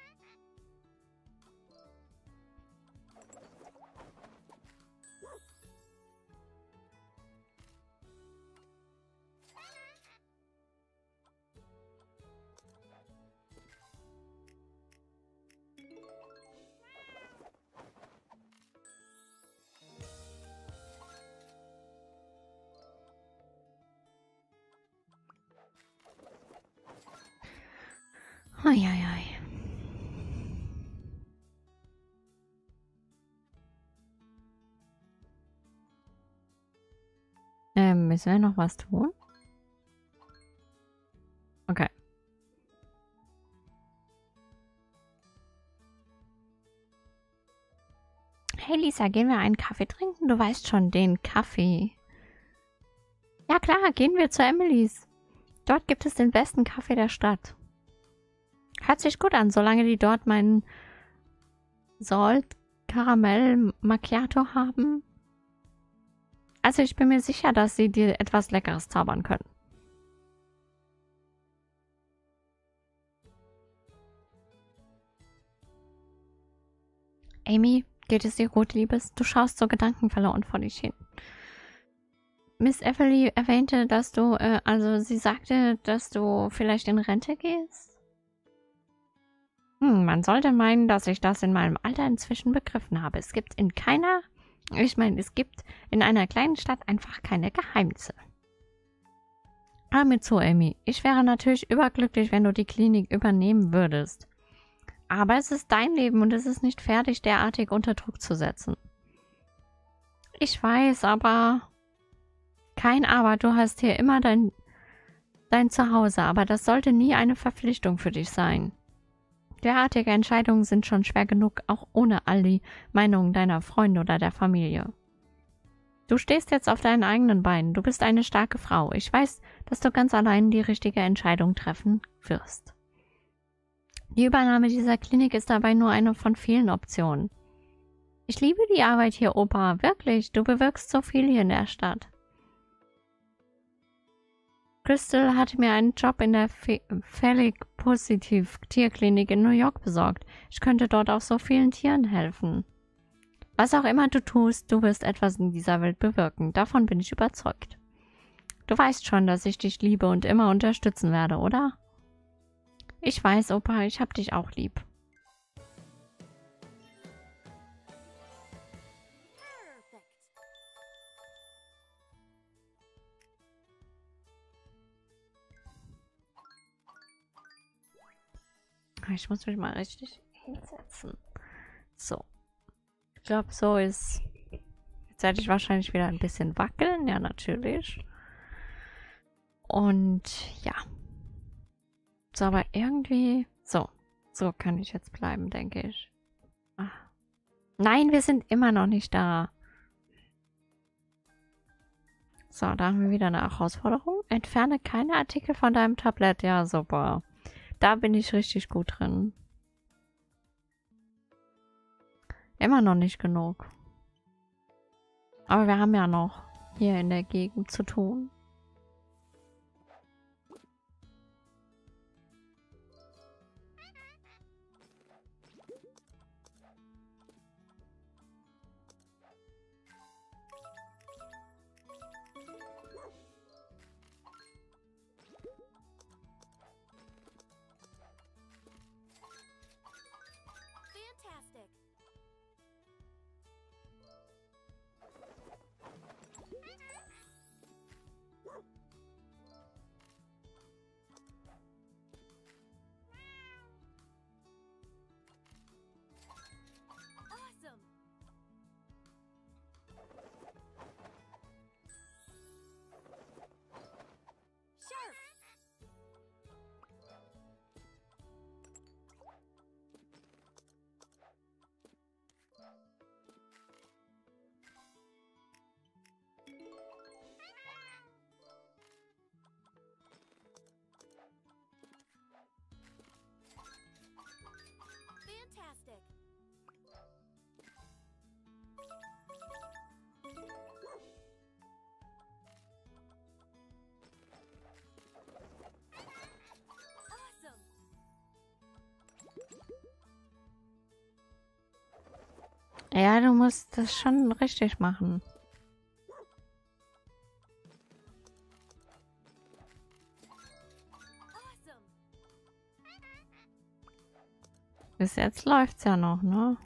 Eieiei. Ähm, müssen wir noch was tun? Okay. Hey Lisa, gehen wir einen Kaffee trinken? Du weißt schon, den Kaffee. Ja klar, gehen wir zu Emilys. Dort gibt es den besten Kaffee der Stadt. Hört sich gut an, solange die dort meinen Salt Karamell Macchiato haben. Also ich bin mir sicher, dass sie dir etwas Leckeres zaubern können. Amy, geht es dir gut, Liebes? Du schaust so gedankenverloren vor dich hin. Miss Everly erwähnte, dass du, äh, also sie sagte, dass du vielleicht in Rente gehst? Hm, man sollte meinen, dass ich das in meinem Alter inzwischen begriffen habe. Es gibt in keiner, ich meine, es gibt in einer kleinen Stadt einfach keine Geheimnisse. Hör mir zu, Amy. Ich wäre natürlich überglücklich, wenn du die Klinik übernehmen würdest. Aber es ist dein Leben und es ist nicht fair, dich derartig unter Druck zu setzen. Ich weiß, aber... Kein Aber, du hast hier immer dein, dein Zuhause, aber das sollte nie eine Verpflichtung für dich sein. Derartige Entscheidungen sind schon schwer genug, auch ohne all die Meinungen deiner Freunde oder der Familie. Du stehst jetzt auf deinen eigenen Beinen, du bist eine starke Frau. Ich weiß, dass du ganz allein die richtige Entscheidung treffen wirst. Die Übernahme dieser Klinik ist dabei nur eine von vielen Optionen. Ich liebe die Arbeit hier, Opa, wirklich, du bewirkst so viel hier in der Stadt. Crystal hat mir einen Job in der Phallic-Positiv-Tierklinik in New York besorgt. Ich könnte dort auch so vielen Tieren helfen. Was auch immer du tust, du wirst etwas in dieser Welt bewirken. Davon bin ich überzeugt. Du weißt schon, dass ich dich liebe und immer unterstützen werde, oder? Ich weiß, Opa, ich hab dich auch lieb. Ich muss mich mal richtig hinsetzen. So. Ich glaube, so ist... Jetzt werde ich wahrscheinlich wieder ein bisschen wackeln. Ja, natürlich. Und ja. So, aber irgendwie... So. So kann ich jetzt bleiben, denke ich. Ah. Nein, wir sind immer noch nicht da. So, da haben wir wieder eine Herausforderung. Entferne keine Artikel von deinem Tablett. Ja, super. Da bin ich richtig gut drin. Immer noch nicht genug. Aber wir haben ja noch hier in der Gegend zu tun. Fantastic. Awesome. Sharp. Fantastic. Awesome. Ja, du musst das schon richtig machen. Awesome. Bis jetzt läuft's ja noch, ne?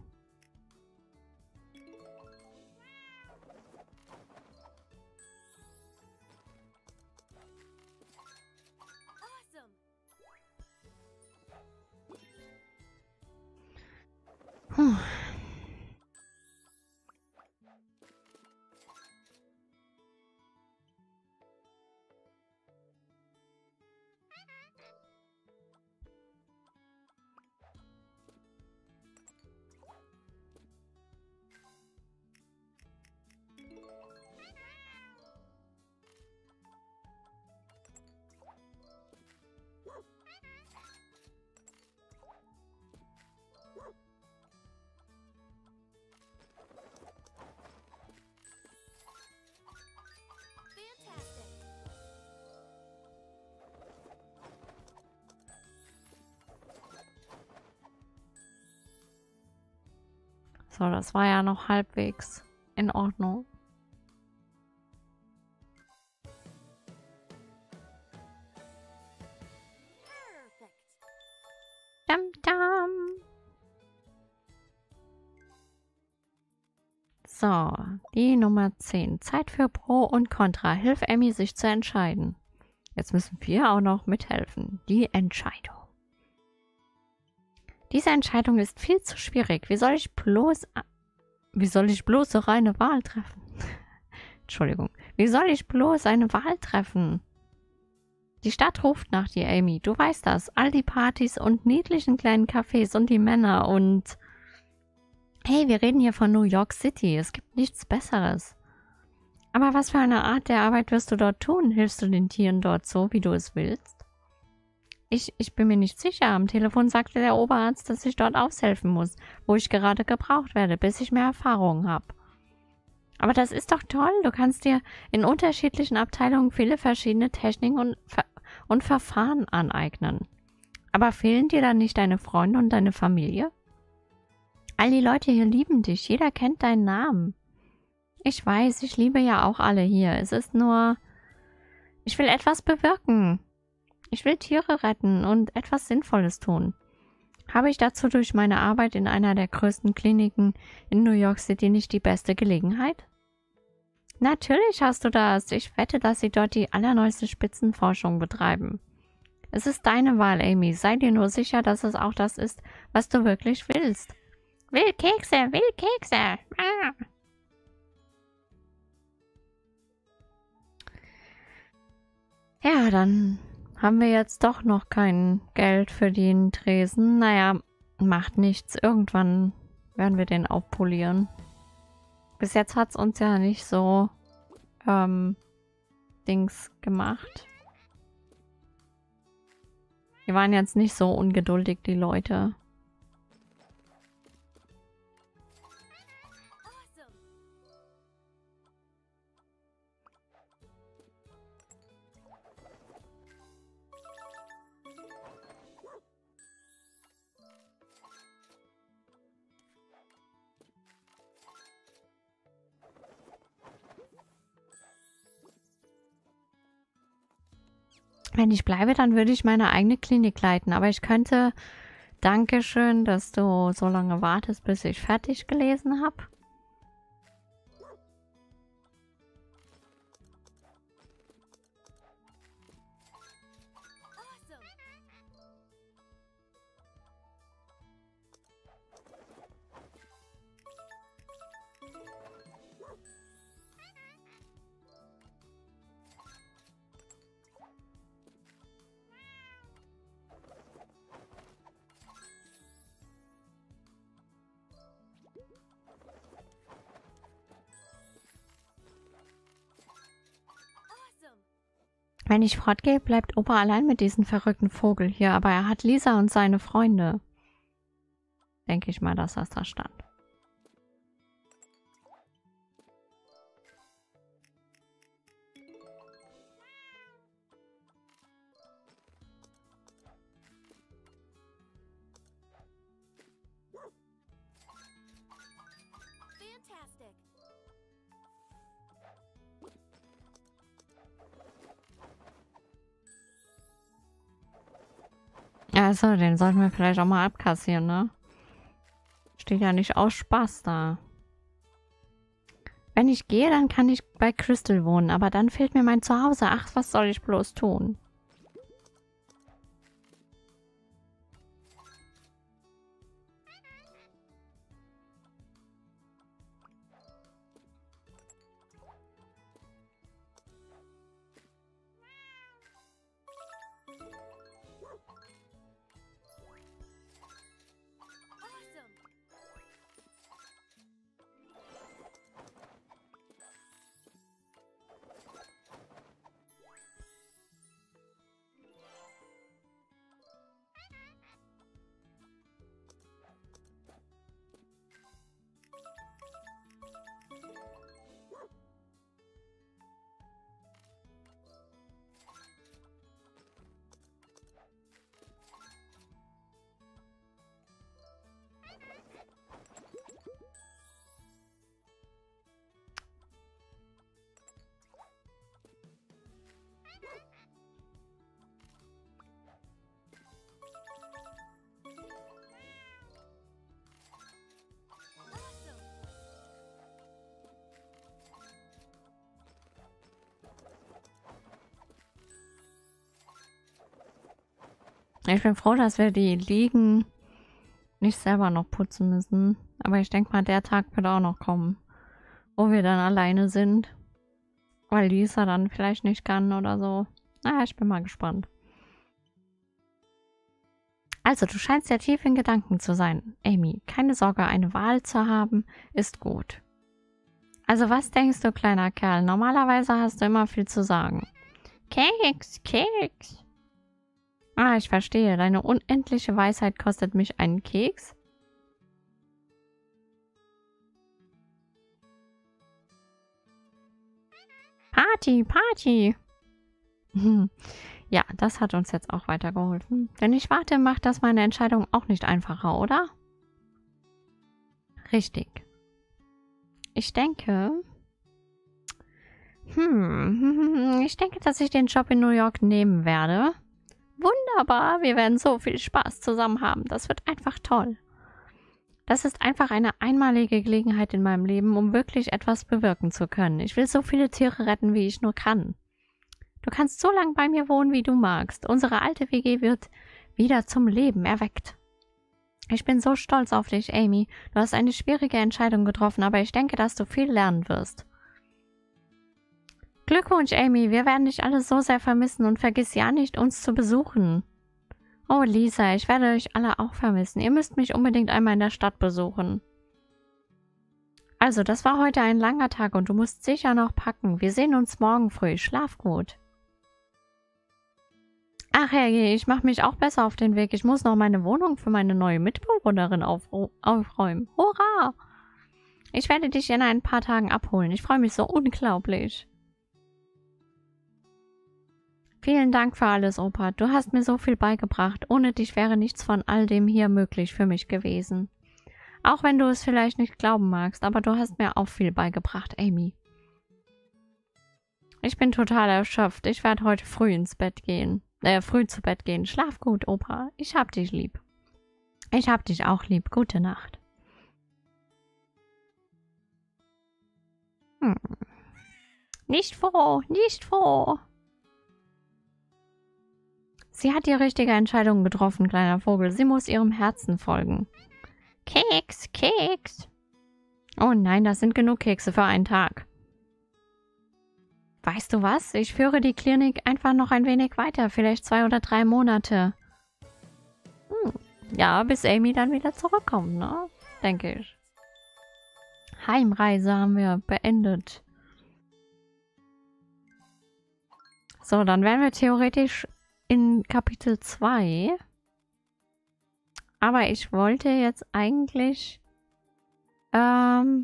Awesome. Puh. So, das war ja noch halbwegs in Ordnung. Perfect. Dam, dam. So, die Nummer zehn. Zeit für Pro und Contra. Hilf Emmy, sich zu entscheiden. Jetzt müssen wir auch noch mithelfen. Die Entscheidung. Diese Entscheidung ist viel zu schwierig. Wie soll ich bloß... Wie soll ich bloß so eine Wahl treffen? Entschuldigung. Wie soll ich bloß eine Wahl treffen? Die Stadt ruft nach dir, Amy. Du weißt das. All die Partys und niedlichen kleinen Cafés und die Männer und... Hey, wir reden hier von New York City. Es gibt nichts Besseres. Aber was für eine Art der Arbeit wirst du dort tun? Hilfst du den Tieren dort so, wie du es willst? Ich, ich bin mir nicht sicher. Am Telefon sagte der Oberarzt, dass ich dort aushelfen muss, wo ich gerade gebraucht werde, bis ich mehr Erfahrung habe. Aber das ist doch toll. Du kannst dir in unterschiedlichen Abteilungen viele verschiedene Techniken und, Ver und Verfahren aneignen. Aber fehlen dir dann nicht deine Freunde und deine Familie? All die Leute hier lieben dich. Jeder kennt deinen Namen. Ich weiß, ich liebe ja auch alle hier. Es ist nur... Ich will etwas bewirken. Ich will Tiere retten und etwas Sinnvolles tun. Habe ich dazu durch meine Arbeit in einer der größten Kliniken in New York City nicht die beste Gelegenheit? Natürlich hast du das. Ich wette, dass sie dort die allerneueste Spitzenforschung betreiben. Es ist deine Wahl, Amy. Sei dir nur sicher, dass es auch das ist, was du wirklich willst. Will Kekse, will Kekse. Ah. Ja, dann haben wir jetzt doch noch kein Geld für den Tresen. Naja, macht nichts. Irgendwann werden wir den aufpolieren. Bis jetzt hat es uns ja nicht so ähm, Dings gemacht. Wir waren jetzt nicht so ungeduldig, die Leute. Awesome. Wenn ich bleibe, dann würde ich meine eigene Klinik leiten. Aber ich könnte... Dankeschön, dass du so lange wartest, bis ich fertig gelesen habe. Awesome. Awesome. Wenn ich fortgehe, bleibt Opa allein mit diesem verrückten Vogel hier. Aber er hat Lisa und seine Freunde. Denke ich mal, dass das da stand. Fantastic. Also, den sollten wir vielleicht auch mal abkassieren, ne? Steht ja nicht aus Spaß da. Wenn ich gehe, dann kann ich bei Crystal wohnen, aber dann fehlt mir mein Zuhause. Ach, was soll ich bloß tun? Awesome. Ich bin froh, dass wir die Liegen nicht selber noch putzen müssen. Aber ich denke mal, der Tag wird auch noch kommen, wo wir dann alleine sind. Weil Lisa dann vielleicht nicht kann oder so. Naja, ich bin mal gespannt. Also, du scheinst ja tief in Gedanken zu sein, Amy. Keine Sorge, eine Wahl zu haben, ist gut. Also, was denkst du, kleiner Kerl? Normalerweise hast du immer viel zu sagen. Keks, Keks. Ah, ich verstehe. Deine unendliche Weisheit kostet mich einen Keks? Party, Party. Ja, das hat uns jetzt auch weitergeholfen. Wenn ich warte, macht das meine Entscheidung auch nicht einfacher, oder? Richtig. Ich denke... Hm, ich denke, dass ich den Job in New York nehmen werde. Wunderbar, wir werden so viel Spaß zusammen haben. Das wird einfach toll. Das ist einfach eine einmalige Gelegenheit in meinem Leben, um wirklich etwas bewirken zu können. Ich will so viele Tiere retten, wie ich nur kann. Du kannst so lange bei mir wohnen, wie du magst. Unsere alte W G wird wieder zum Leben erweckt. Ich bin so stolz auf dich, Amy. Du hast eine schwierige Entscheidung getroffen, aber ich denke, dass du viel lernen wirst. Glückwunsch, Amy. Wir werden dich alle so sehr vermissen und vergiss ja nicht, uns zu besuchen. Oh, Lisa, ich werde euch alle auch vermissen. Ihr müsst mich unbedingt einmal in der Stadt besuchen. Also, das war heute ein langer Tag und du musst sicher noch packen. Wir sehen uns morgen früh. Schlaf gut. Ach herrje, ich mache mich auch besser auf den Weg. Ich muss noch meine Wohnung für meine neue Mitbewohnerin aufru- aufräumen. Hurra! Ich werde dich in ein paar Tagen abholen. Ich freue mich so unglaublich. Vielen Dank für alles, Opa. Du hast mir so viel beigebracht. Ohne dich wäre nichts von all dem hier möglich für mich gewesen. Auch wenn du es vielleicht nicht glauben magst, aber du hast mir auch viel beigebracht, Amy. Ich bin total erschöpft. Ich werde heute früh ins Bett gehen. Äh, früh zu Bett gehen. Schlaf gut, Opa. Ich hab dich lieb. Ich hab dich auch lieb. Gute Nacht. Hm. Nicht froh, nicht froh. Sie hat die richtige Entscheidung getroffen, kleiner Vogel. Sie muss ihrem Herzen folgen. Keks, Keks. Oh nein, das sind genug Kekse für einen Tag. Weißt du was? Ich führe die Klinik einfach noch ein wenig weiter. Vielleicht zwei oder drei Monate. Hm. Ja, bis Amy dann wieder zurückkommt, ne? Denke ich. Heimreise haben wir beendet. So, dann wären wir theoretisch in Kapitel zwei. Aber ich wollte jetzt eigentlich... Ähm...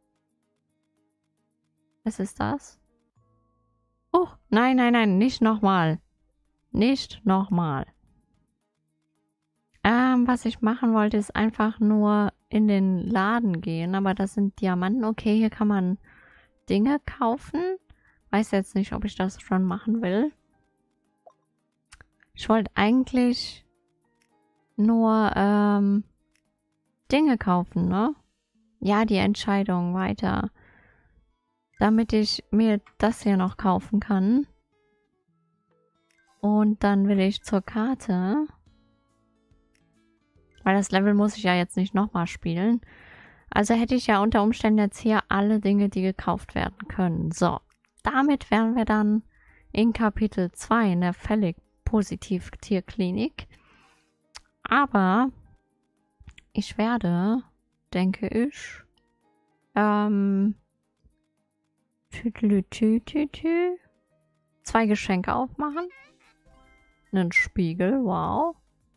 Was ist das? Oh, nein, nein, nein, nicht nochmal. Nicht nochmal. Ähm, was ich machen wollte, ist einfach nur in den Laden gehen. Aber das sind Diamanten. Okay, hier kann man Dinge kaufen. Weiß jetzt nicht, ob ich das schon machen will. Ich wollte eigentlich nur ähm, Dinge kaufen, ne? Ja, die Entscheidung weiter. Damit ich mir das hier noch kaufen kann. Und dann will ich zur Karte. Weil das Level muss ich ja jetzt nicht nochmal spielen. Also hätte ich ja unter Umständen jetzt hier alle Dinge, die gekauft werden können. So, damit wären wir dann in Kapitel zwei in der Fällig-Positiv-Tierklinik. Aber ich werde, denke ich, ähm, tütütütütü, zwei Geschenke aufmachen. Einen Spiegel, wow.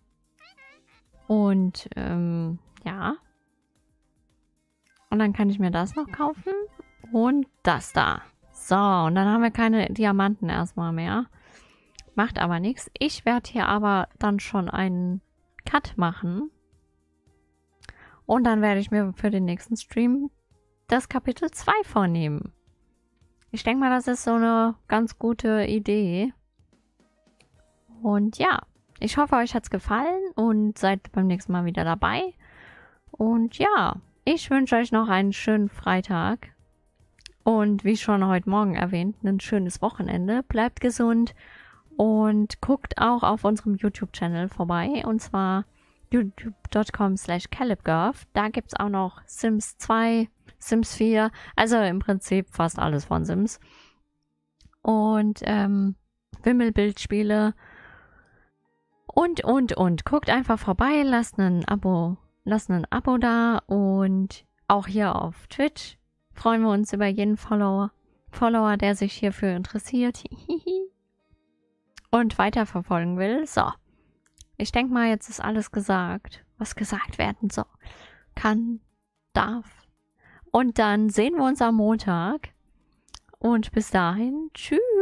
Und, ähm, ja. Und dann kann ich mir das noch kaufen. Und das da. So, und dann haben wir keine Diamanten erstmal mehr. Macht aber nichts. Ich werde hier aber dann schon einen Cut machen. Und dann werde ich mir für den nächsten Stream das Kapitel zwei vornehmen. Ich denke mal, das ist so eine ganz gute Idee. Und ja, ich hoffe, euch hat es gefallen und seid beim nächsten Mal wieder dabei. Und ja, ich wünsche euch noch einen schönen Freitag. Und wie schon heute Morgen erwähnt, ein schönes Wochenende. Bleibt gesund Und guckt auch auf unserem YouTube-Channel vorbei. Und zwar youtube dot com slash calibgirl. Da gibt es auch noch Sims zwei, Sims vier. Also im Prinzip fast alles von Sims. Und ähm, Wimmelbildspiele. Und, und, und. Guckt einfach vorbei. Lasst ein Abo, lasst ein Abo da. Und auch hier auf Twitch freuen wir uns über jeden Follower, Follower, der sich hierfür interessiert. Und weiterverfolgen will. So. Ich denke mal, jetzt ist alles gesagt, was gesagt werden soll. Kann, darf. Und dann sehen wir uns am Montag. Und bis dahin, tschüss.